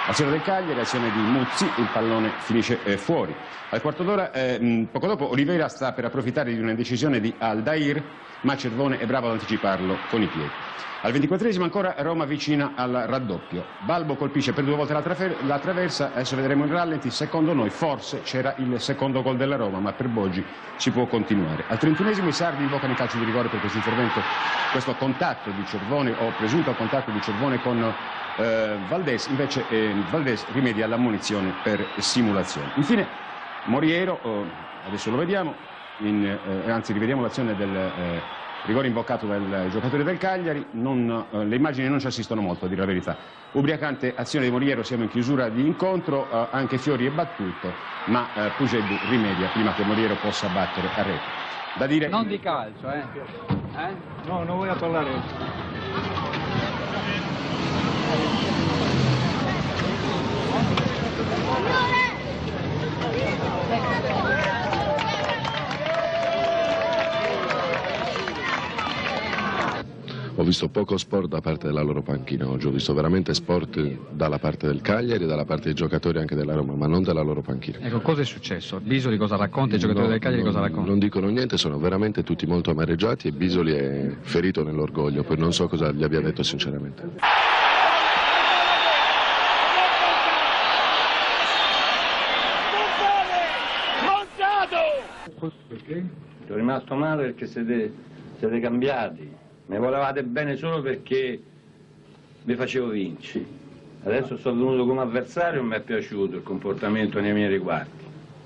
[SPEAKER 18] Azione del Cagliari, azione di Muzzi, il pallone finisce eh, fuori. Al quarto d'ora, eh, poco dopo, Oliveira sta per approfittare di un'indecisione di Aldair, ma Cervone è bravo ad anticiparlo con i piedi. Al ventiquattresimo ancora Roma vicina al raddoppio. Balbo colpisce per due volte la, la traversa, adesso vedremo in rallenti. Secondo noi forse c'era il secondo gol della Roma, ma per Boggi si può continuare. Al trentunesimo i sardi invocano il calcio di rigore per questo intervento, questo contatto di Cervone o presunto contatto di Cervone con eh, Valdés, invece eh, Valdés rimedia all'ammonizione per simulazione. Infine Moriero, eh, adesso lo vediamo, in, eh, anzi rivediamo l'azione del eh, rigore invocato dal giocatore del Cagliari. Non, eh, le immagini non ci assistono molto, a dire la verità. Ubriacante azione di Moriero, siamo in chiusura di incontro, eh, anche Fiori è battuto, ma eh, Pugelli rimedia prima che Moriero possa battere a rete. Da dire...
[SPEAKER 24] Non di calcio, eh? eh?
[SPEAKER 4] No, non voglio parlare.
[SPEAKER 5] Ho visto poco sport da parte della loro panchina oggi, ho visto veramente sport dalla parte del Cagliari e dalla parte dei giocatori anche della Roma, ma non della loro panchina.
[SPEAKER 24] Ecco, cosa è successo? Bisoli cosa racconta? I giocatori
[SPEAKER 5] no,
[SPEAKER 24] del Cagliari
[SPEAKER 5] non,
[SPEAKER 24] cosa raccontano?
[SPEAKER 5] Non dicono niente, sono veramente tutti molto amareggiati e Bisoli è ferito nell'orgoglio, poi non so cosa gli abbia detto sinceramente.
[SPEAKER 7] Perché? Sono rimasto male perché siete, siete cambiati. Mi volevate bene solo perché vi facevo vincere. Adesso sono venuto come avversario e mi è piaciuto il comportamento nei miei riguardi.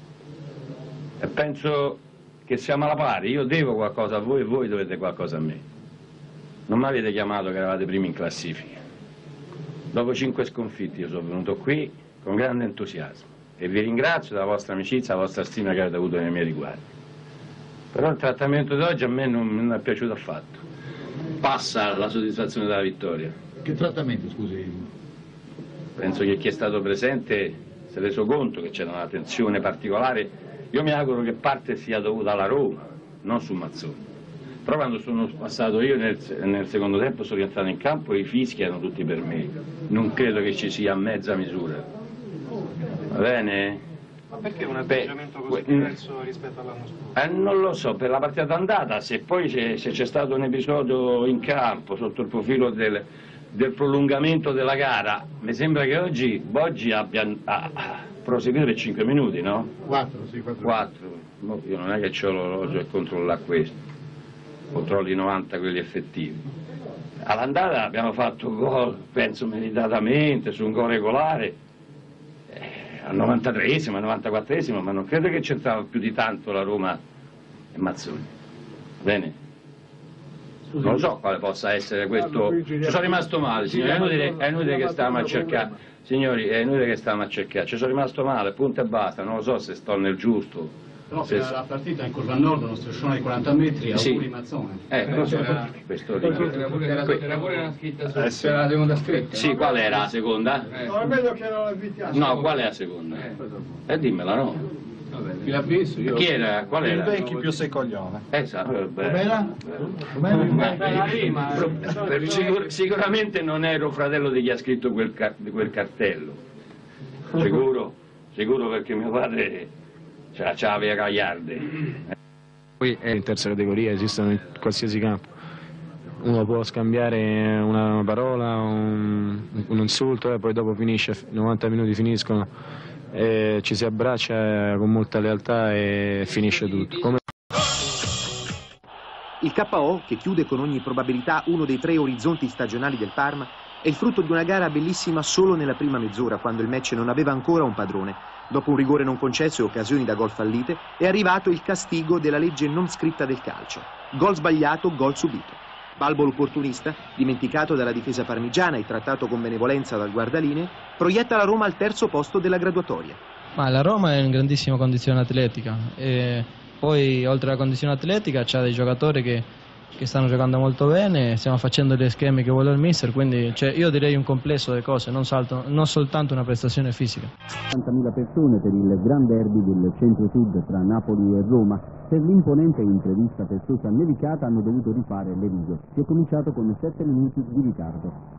[SPEAKER 7] E penso che siamo alla pari. Io devo qualcosa a voi e voi dovete qualcosa a me. Non mi avete chiamato che eravate primi in classifica. Dopo cinque sconfitte io sono venuto qui con grande entusiasmo e vi ringrazio della vostra amicizia, della vostra stima che avete avuto nei miei riguardi. Però il trattamento di oggi a me non mi è piaciuto affatto. Passa la soddisfazione della vittoria.
[SPEAKER 17] Che trattamento, scusi?
[SPEAKER 7] Penso che chi è stato presente si è reso conto che c'era una tensione particolare. Io mi auguro che parte sia dovuta alla Roma, non su Mazzoni. Però quando sono passato io nel, nel secondo tempo sono rientrato in campo e i fischi erano tutti per me. Non credo che ci sia mezza misura. Va bene?
[SPEAKER 17] Ma perché un atteggiamento così
[SPEAKER 7] Beh,
[SPEAKER 17] diverso rispetto all'anno scorso?
[SPEAKER 7] Eh, non lo so, per la partita d'andata, se poi c'è stato un episodio in campo sotto il profilo del, del prolungamento della gara, mi sembra che oggi Boggi abbia ah, proseguito per cinque minuti, no?
[SPEAKER 17] quattro, sì, quattro.
[SPEAKER 7] quattro. No, io non è che ho l'orologio e controlla questo, controlli novanta quelli effettivi. All'andata abbiamo fatto gol, penso meritatamente, su un gol regolare. Al novantatreesimo, al novantaquattresimo, ma non credo che c'entrava più di tanto la Roma e Mazzoni. Bene? Non lo so quale possa essere questo. Ci sono rimasto male, signori, è inutile, è inutile che stiamo a cercare. Signori, è inutile che stiamo a cercare. Ci sono rimasto male, punto e basta, non lo so se sto nel giusto.
[SPEAKER 17] Però
[SPEAKER 7] se...
[SPEAKER 17] la partita in curva a nord, uno striscione di quaranta metri, a
[SPEAKER 7] sì.
[SPEAKER 17] Mazzone.
[SPEAKER 7] Eh, però era... questo lì.
[SPEAKER 17] Era pure, era, era pure una scritta su. Eh, era la seconda scritta.
[SPEAKER 7] Sì, qual era la seconda?
[SPEAKER 17] Eh. No, è meglio che non la invitiamo.
[SPEAKER 7] No, qual è la seconda? Eh, eh dimmela, no?
[SPEAKER 17] Chi l'ha visto? Io.
[SPEAKER 7] Chi era? Qual era?
[SPEAKER 17] Il vecchio più sei coglione.
[SPEAKER 7] Esatto.
[SPEAKER 17] Com'era?
[SPEAKER 7] Com'era? Sicur sicuramente non ero fratello di chi ha scritto quel, car quel cartello. Sicuro? Sicuro perché mio padre c'ha la via Gagliardi.
[SPEAKER 19] Poi è in terza categoria, esistono in qualsiasi campo. Uno può scambiare una parola, un, un insulto e poi dopo finisce, novanta minuti finiscono, e ci si abbraccia con molta lealtà e finisce tutto. Come...
[SPEAKER 16] Il K O, che chiude con ogni probabilità uno dei tre orizzonti stagionali del Parma, è il frutto di una gara bellissima solo nella prima mezz'ora, quando il match non aveva ancora un padrone. Dopo un rigore non concesso e occasioni da gol fallite, è arrivato il castigo della legge non scritta del calcio. Gol sbagliato, gol subito. Balbo l'opportunista, dimenticato dalla difesa parmigiana e trattato con benevolenza dal guardalinee, proietta la Roma al terzo posto della graduatoria.
[SPEAKER 26] Ma la Roma è in grandissima condizione atletica e poi oltre alla condizione atletica c'ha dei giocatori che, che stanno giocando molto bene, stiamo facendo gli schemi che vuole il mister, quindi cioè, io direi un complesso di cose, non, salto, non soltanto una prestazione fisica.
[SPEAKER 20] settantamila persone per il gran derby del centro-sud tra Napoli e Roma. Per l'imponente imprevista festosa nevicata hanno dovuto rifare le righe, che è cominciato con sette minuti di ritardo.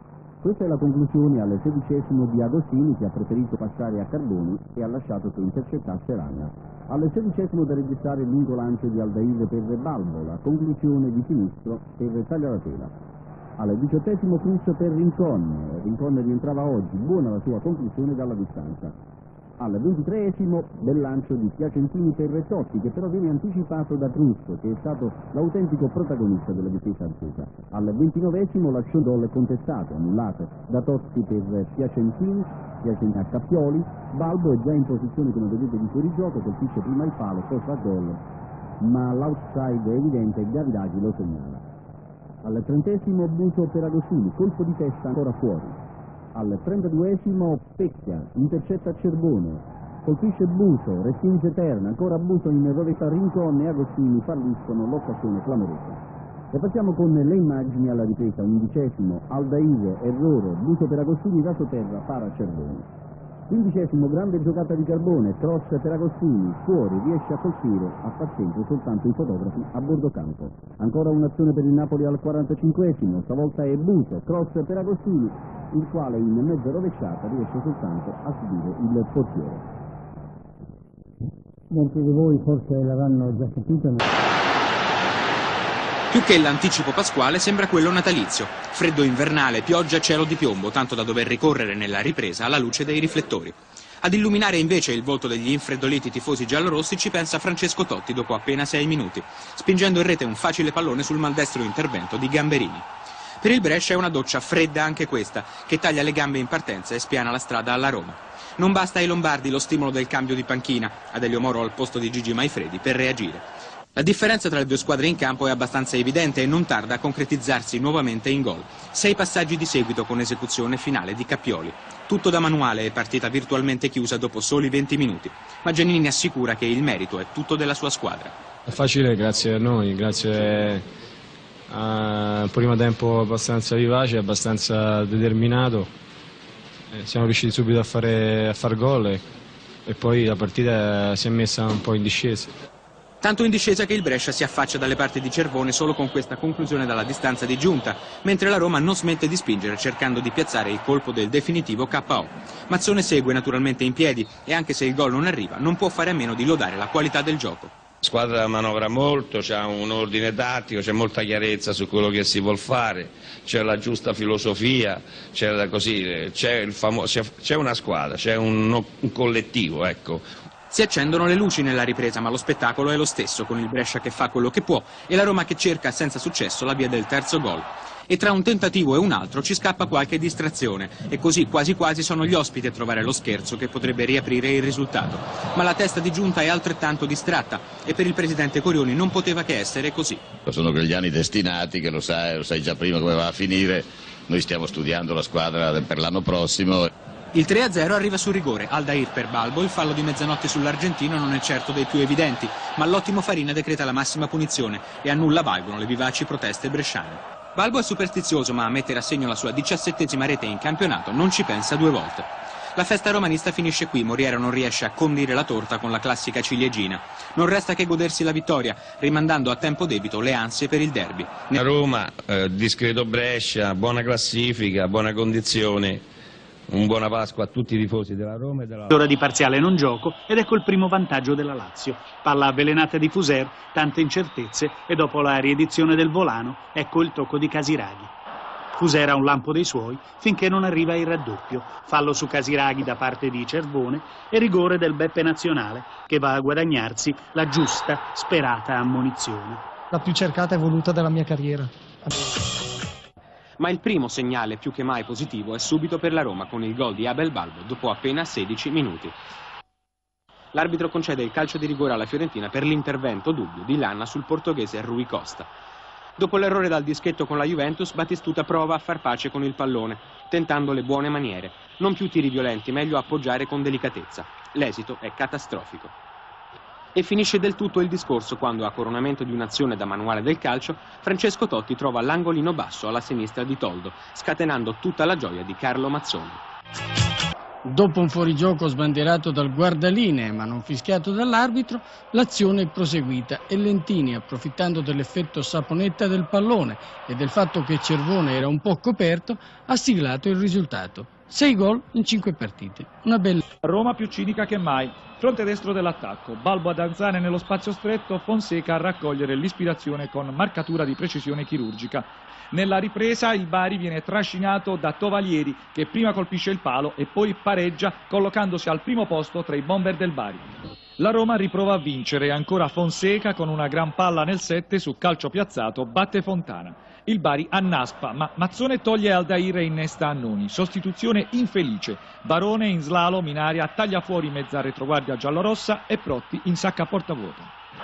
[SPEAKER 20] Questa è la conclusione al sedicesimo di Agostini, che ha preferito passare a Carboni e ha lasciato che intercettasse Ranna. Al sedicesimo da registrare l'ingolancio di Aldair per Balbo, la conclusione di sinistro per Tagliaratela. Al diciottesimo Cruz per Rincon, Rincon rientrava oggi, buona la sua conclusione dalla distanza. Al ventitreesimo bel lancio di Piacentini per Totti, che però viene anticipato da Cruz, che è stato l'autentico protagonista della difesa azzurra. Al ventinovesimo lasciò gol contestato, annullato da Totti per Piacentini, Piacentini a Cappioli. Balbo è già in posizione, come vedete, di fuorigioco, colpisce prima il palo, poi fa gol, ma l'outside è evidente e Gavidaghi lo segnala. Al trentesimo Buso per Agostini, colpo di testa ancora fuori. Al trentaduesimo Pecchia, intercetta Cerbone, colpisce Buso, respinge Terna, ancora Buso in rovetta Rincon e Agostini falliscono l'occasione clamorosa. E passiamo con le immagini alla ripresa. Undicesimo Aldair, errore, Buso per Agostini, da sotterra, para Cerbone. Quindicesimo grande giocata di Carbone, cross per Agostini, fuori, riesce a colpire, a far centro soltanto i fotografi a bordo campo. Ancora un'azione per il Napoli al quarantacinquesimo, stavolta è Buso, cross per Agostini, il quale in mezza rovesciata riesce soltanto a subire il portiere.
[SPEAKER 2] Molti di voi forse l'avranno già capito. Ma...
[SPEAKER 6] Più che l'anticipo pasquale sembra quello natalizio. Freddo invernale, pioggia, cielo di piombo, tanto da dover ricorrere nella ripresa alla luce dei riflettori. Ad illuminare invece il volto degli infreddoliti tifosi giallorossi ci pensa Francesco Totti dopo appena sei minuti, spingendo in rete un facile pallone sul maldestro intervento di Gamberini. Per il Brescia è una doccia fredda anche questa, che taglia le gambe in partenza e spiana la strada alla Roma. Non basta ai lombardi lo stimolo del cambio di panchina, Adelio Moro al posto di Gigi Maifredi, per reagire. La differenza tra le due squadre in campo è abbastanza evidente e non tarda a concretizzarsi nuovamente in gol. Sei passaggi di seguito con esecuzione finale di Cappioli. Tutto da manuale e partita virtualmente chiusa dopo soli venti minuti. Ma Giannini assicura che il merito è tutto della sua squadra.
[SPEAKER 14] È facile grazie a noi, grazie a un primo tempo abbastanza vivace, abbastanza determinato. Eh, siamo riusciti subito a fare a far gol e, e poi la partita si è messa un po' in discesa.
[SPEAKER 6] Tanto in discesa che il Brescia si affaccia dalle parti di Cervone solo con questa conclusione dalla distanza di giunta, mentre la Roma non smette di spingere cercando di piazzare il colpo del definitivo K O. Mazzone segue naturalmente in piedi e anche se il gol non arriva non può fare a meno di lodare la qualità del gioco.
[SPEAKER 7] La squadra manovra molto, c'è un ordine tattico, c'è molta chiarezza su quello che si vuol fare, c'è la giusta filosofia, c'è così, c'è una squadra, c'è un, un collettivo, ecco.
[SPEAKER 6] Si accendono le luci nella ripresa, ma lo spettacolo è lo stesso, con il Brescia che fa quello che può e la Roma che cerca senza successo la via del terzo gol. E tra un tentativo e un altro ci scappa qualche distrazione e così quasi quasi sono gli ospiti a trovare lo scherzo che potrebbe riaprire il risultato. Ma la testa di giunta è altrettanto distratta e per il presidente Corioni non poteva che essere così.
[SPEAKER 10] Sono quegli anni destinati che lo sai, lo sai già prima come va a finire, noi stiamo studiando la squadra per l'anno prossimo.
[SPEAKER 6] Il tre a zero arriva su rigore, Aldair per Balbo, il fallo di mezzanotte sull'argentino non è certo dei più evidenti, ma l'ottimo Farina decreta la massima punizione e a nulla valgono le vivaci proteste bresciane. Balbo è superstizioso, ma a mettere a segno la sua diciassettesima rete in campionato non ci pensa due volte. La festa romanista finisce qui, Moriero non riesce a condire la torta con la classica ciliegina. Non resta che godersi la vittoria, rimandando a tempo debito le ansie per il derby.
[SPEAKER 7] A Roma, eh, discreto Brescia, buona classifica, buona condizione. Un buona Pasqua a tutti i tifosi della Roma e della...
[SPEAKER 22] Ora di parziale non gioco ed ecco il primo vantaggio della Lazio. Palla avvelenata di Fuser, tante incertezze e dopo la riedizione del volano ecco il tocco di Casiraghi. Fuser ha un lampo dei suoi finché non arriva il raddoppio. Fallo su Casiraghi da parte di Cervone e rigore del Beppe Nazionale che va a guadagnarsi la giusta, sperata ammonizione.
[SPEAKER 2] La più cercata e voluta della mia carriera.
[SPEAKER 6] Ma il primo segnale più che mai positivo è subito per la Roma con il gol di Abel Balbo dopo appena sedici minuti. L'arbitro concede il calcio di rigore alla Fiorentina per l'intervento dubbio di Lanna sul portoghese Rui Costa. Dopo l'errore dal dischetto con la Juventus, Batistuta prova a far pace con il pallone, tentando le buone maniere. Non più tiri violenti, meglio appoggiare con delicatezza. L'esito è catastrofico. E finisce del tutto il discorso quando, a coronamento di un'azione da manuale del calcio, Francesco Totti trova l'angolino basso alla sinistra di Toldo, scatenando tutta la gioia di Carlo Mazzoni.
[SPEAKER 2] Dopo un fuorigioco sbandierato dal guardalinee ma non fischiato dall'arbitro, l'azione è proseguita e Lentini, approfittando dell'effetto saponetta del pallone e del fatto che Cervone era un po' coperto, ha siglato il risultato. Sei gol in cinque partite. Una bella...
[SPEAKER 9] Roma più cinica che mai. Fronte destro dell'attacco. Balbo a danzare nello spazio stretto, Fonseca a raccogliere l'ispirazione con marcatura di precisione chirurgica. Nella ripresa il Bari viene trascinato da Tovalieri che prima colpisce il palo e poi pareggia collocandosi al primo posto tra i bomber del Bari. La Roma riprova a vincere, ancora Fonseca con una gran palla nel sette su calcio piazzato batte Fontana. Il Bari annaspa, ma Mazzone toglie Aldair e innesta Annoni. Sostituzione infelice. Barone in slalom in aria taglia fuori mezza retroguardia giallorossa e Protti insacca a porta vuota.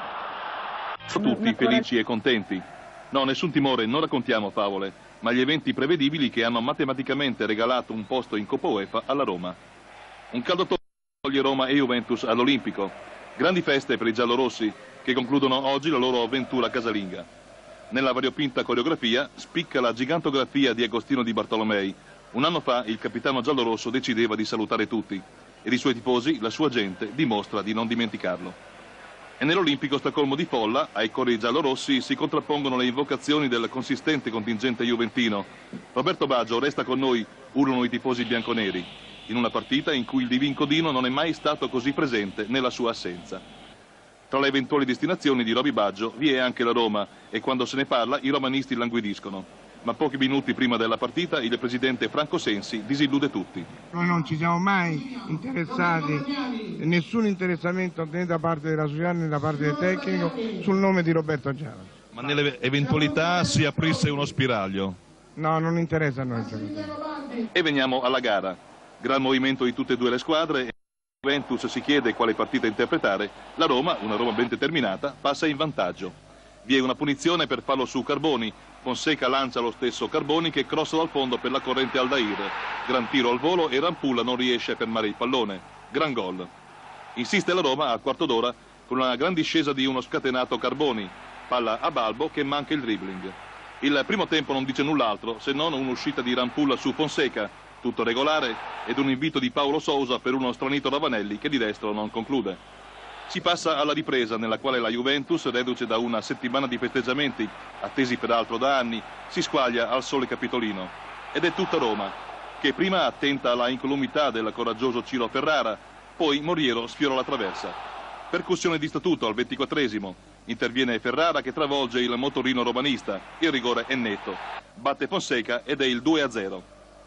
[SPEAKER 1] Tutti felici e contenti. No, nessun timore, non raccontiamo favole, ma gli eventi prevedibili che hanno matematicamente regalato un posto in Coppa UEFA alla Roma. Un caldo toglie Roma e Juventus all'Olimpico. Grandi feste per i giallorossi che concludono oggi la loro avventura casalinga. Nella variopinta coreografia spicca la gigantografia di Agostino Di Bartolomei. Un anno fa il capitano giallorosso decideva di salutare tutti e i suoi tifosi, la sua gente, dimostra di non dimenticarlo. E nell'Olimpico stracolmo di folla, ai cori giallorossi si contrappongono le invocazioni del consistente contingente juventino. Roberto Baggio resta con noi, urlano i tifosi bianconeri, in una partita in cui il Divin Codino non è mai stato così presente nella sua assenza. Tra le eventuali destinazioni di Roby Baggio vi è anche la Roma e quando se ne parla i romanisti languidiscono. Ma pochi minuti prima della partita il presidente Franco Sensi disillude tutti.
[SPEAKER 11] Noi non ci siamo mai interessati, nessun interessamento né da parte della società né da parte del tecnico sul nome di Roberto Giano.
[SPEAKER 1] Ma nelle eventualità si aprisse uno spiraglio?
[SPEAKER 11] No, non interessa a noi il giocatore.
[SPEAKER 1] E veniamo alla gara. Gran movimento di tutte e due le squadre. Juventus si chiede quale partita interpretare. La Roma, una Roma ben determinata, passa in vantaggio. Vi è una punizione per fallo su Carboni. Fonseca lancia lo stesso Carboni che crossa dal fondo per la corrente Aldair. Gran tiro al volo e Rampulla non riesce a fermare il pallone. Gran gol. Insiste la Roma al quarto d'ora con una gran discesa di uno scatenato Carboni. Palla a Balbo che manca il dribbling. Il primo tempo non dice null'altro se non un'uscita di Rampulla su Fonseca, tutto regolare, ed un invito di Paolo Sousa per uno stranito Ravanelli che di destro non conclude. Si passa alla ripresa nella quale la Juventus, reduce da una settimana di festeggiamenti, attesi peraltro da anni, si squaglia al sole capitolino. Ed è tutta Roma, che prima attenta alla incolumità del coraggioso Ciro Ferrara, poi Moriero sfiora la traversa. Percussione di statuto al ventiquattresimo. Interviene Ferrara che travolge il motorino romanista. Il rigore è netto. Batte Fonseca ed è il due a zero.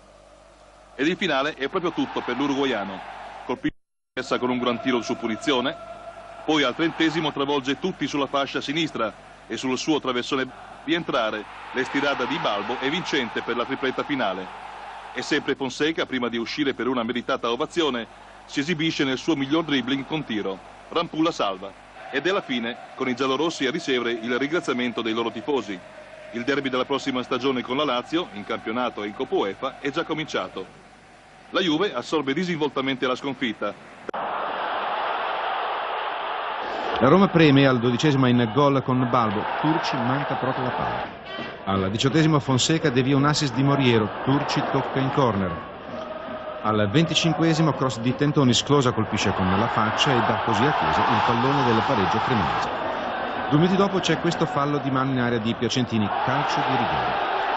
[SPEAKER 1] Ed il finale è proprio tutto per l'uruguaiano. Colpisce con un gran tiro su punizione. Poi al trentesimo travolge tutti sulla fascia sinistra e sul suo traversone rientrare l'estirada di Balbo è vincente per la tripletta finale. E sempre Fonseca, prima di uscire per una meritata ovazione, si esibisce nel suo miglior dribbling con tiro. Rampulla salva. Ed è la fine, con i giallorossi a ricevere il ringraziamento dei loro tifosi. Il derby della prossima stagione con la Lazio, in campionato e in Coppa UEFA, è già cominciato. La Juve assorbe disinvoltamente la sconfitta.
[SPEAKER 12] La Roma preme al dodicesimo in gol con Balbo, Turci manca proprio la palla. Al diciottesimo Fonseca devia un assist di Moriero, Turci tocca in corner. Al venticinquesimo cross di Tentoni, Sclosa colpisce con la faccia e dà così a Chiesa il pallone del pareggio cremonese. Due minuti dopo c'è questo fallo di mano in area di Piacentini, calcio di rigore.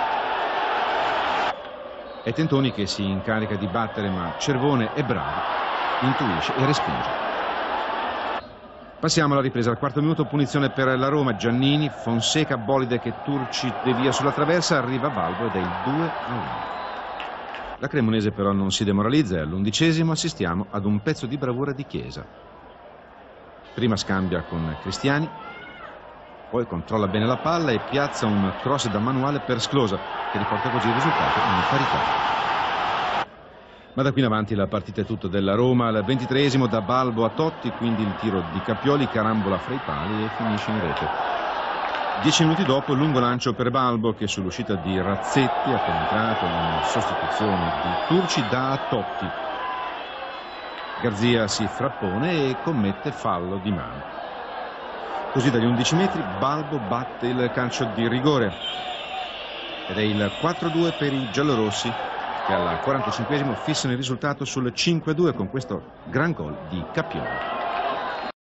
[SPEAKER 12] È Tentoni che si incarica di battere, ma Cervone è bravo, intuisce e respinge. Passiamo alla ripresa, al quarto minuto punizione per la Roma, Giannini, Fonseca, bolide che Turci devia sulla traversa, arriva Balbo ed è il due a uno. La cremonese però non si demoralizza e all'undicesimo assistiamo ad un pezzo di bravura di Chiesa. Prima scambia con Cristiani, poi controlla bene la palla e piazza un cross da manuale per Sclosa che riporta così il risultato in parità. Ma da qui in avanti la partita è tutta della Roma. Al ventitreesimo da Balbo a Totti, quindi il tiro di Cappioli, carambola fra i pali e finisce in rete. Dieci minuti dopo lungo lancio per Balbo che sull'uscita di Razzetti, appena entrato in sostituzione di Turci, dà a Totti. Garzia si frappone e commette fallo di mano. Così dagli undici metri Balbo batte il calcio di rigore ed è il quattro a due per i giallorossi. che al quarantacinquesimo fissano il risultato sul cinque a due con questo gran gol di Cappione.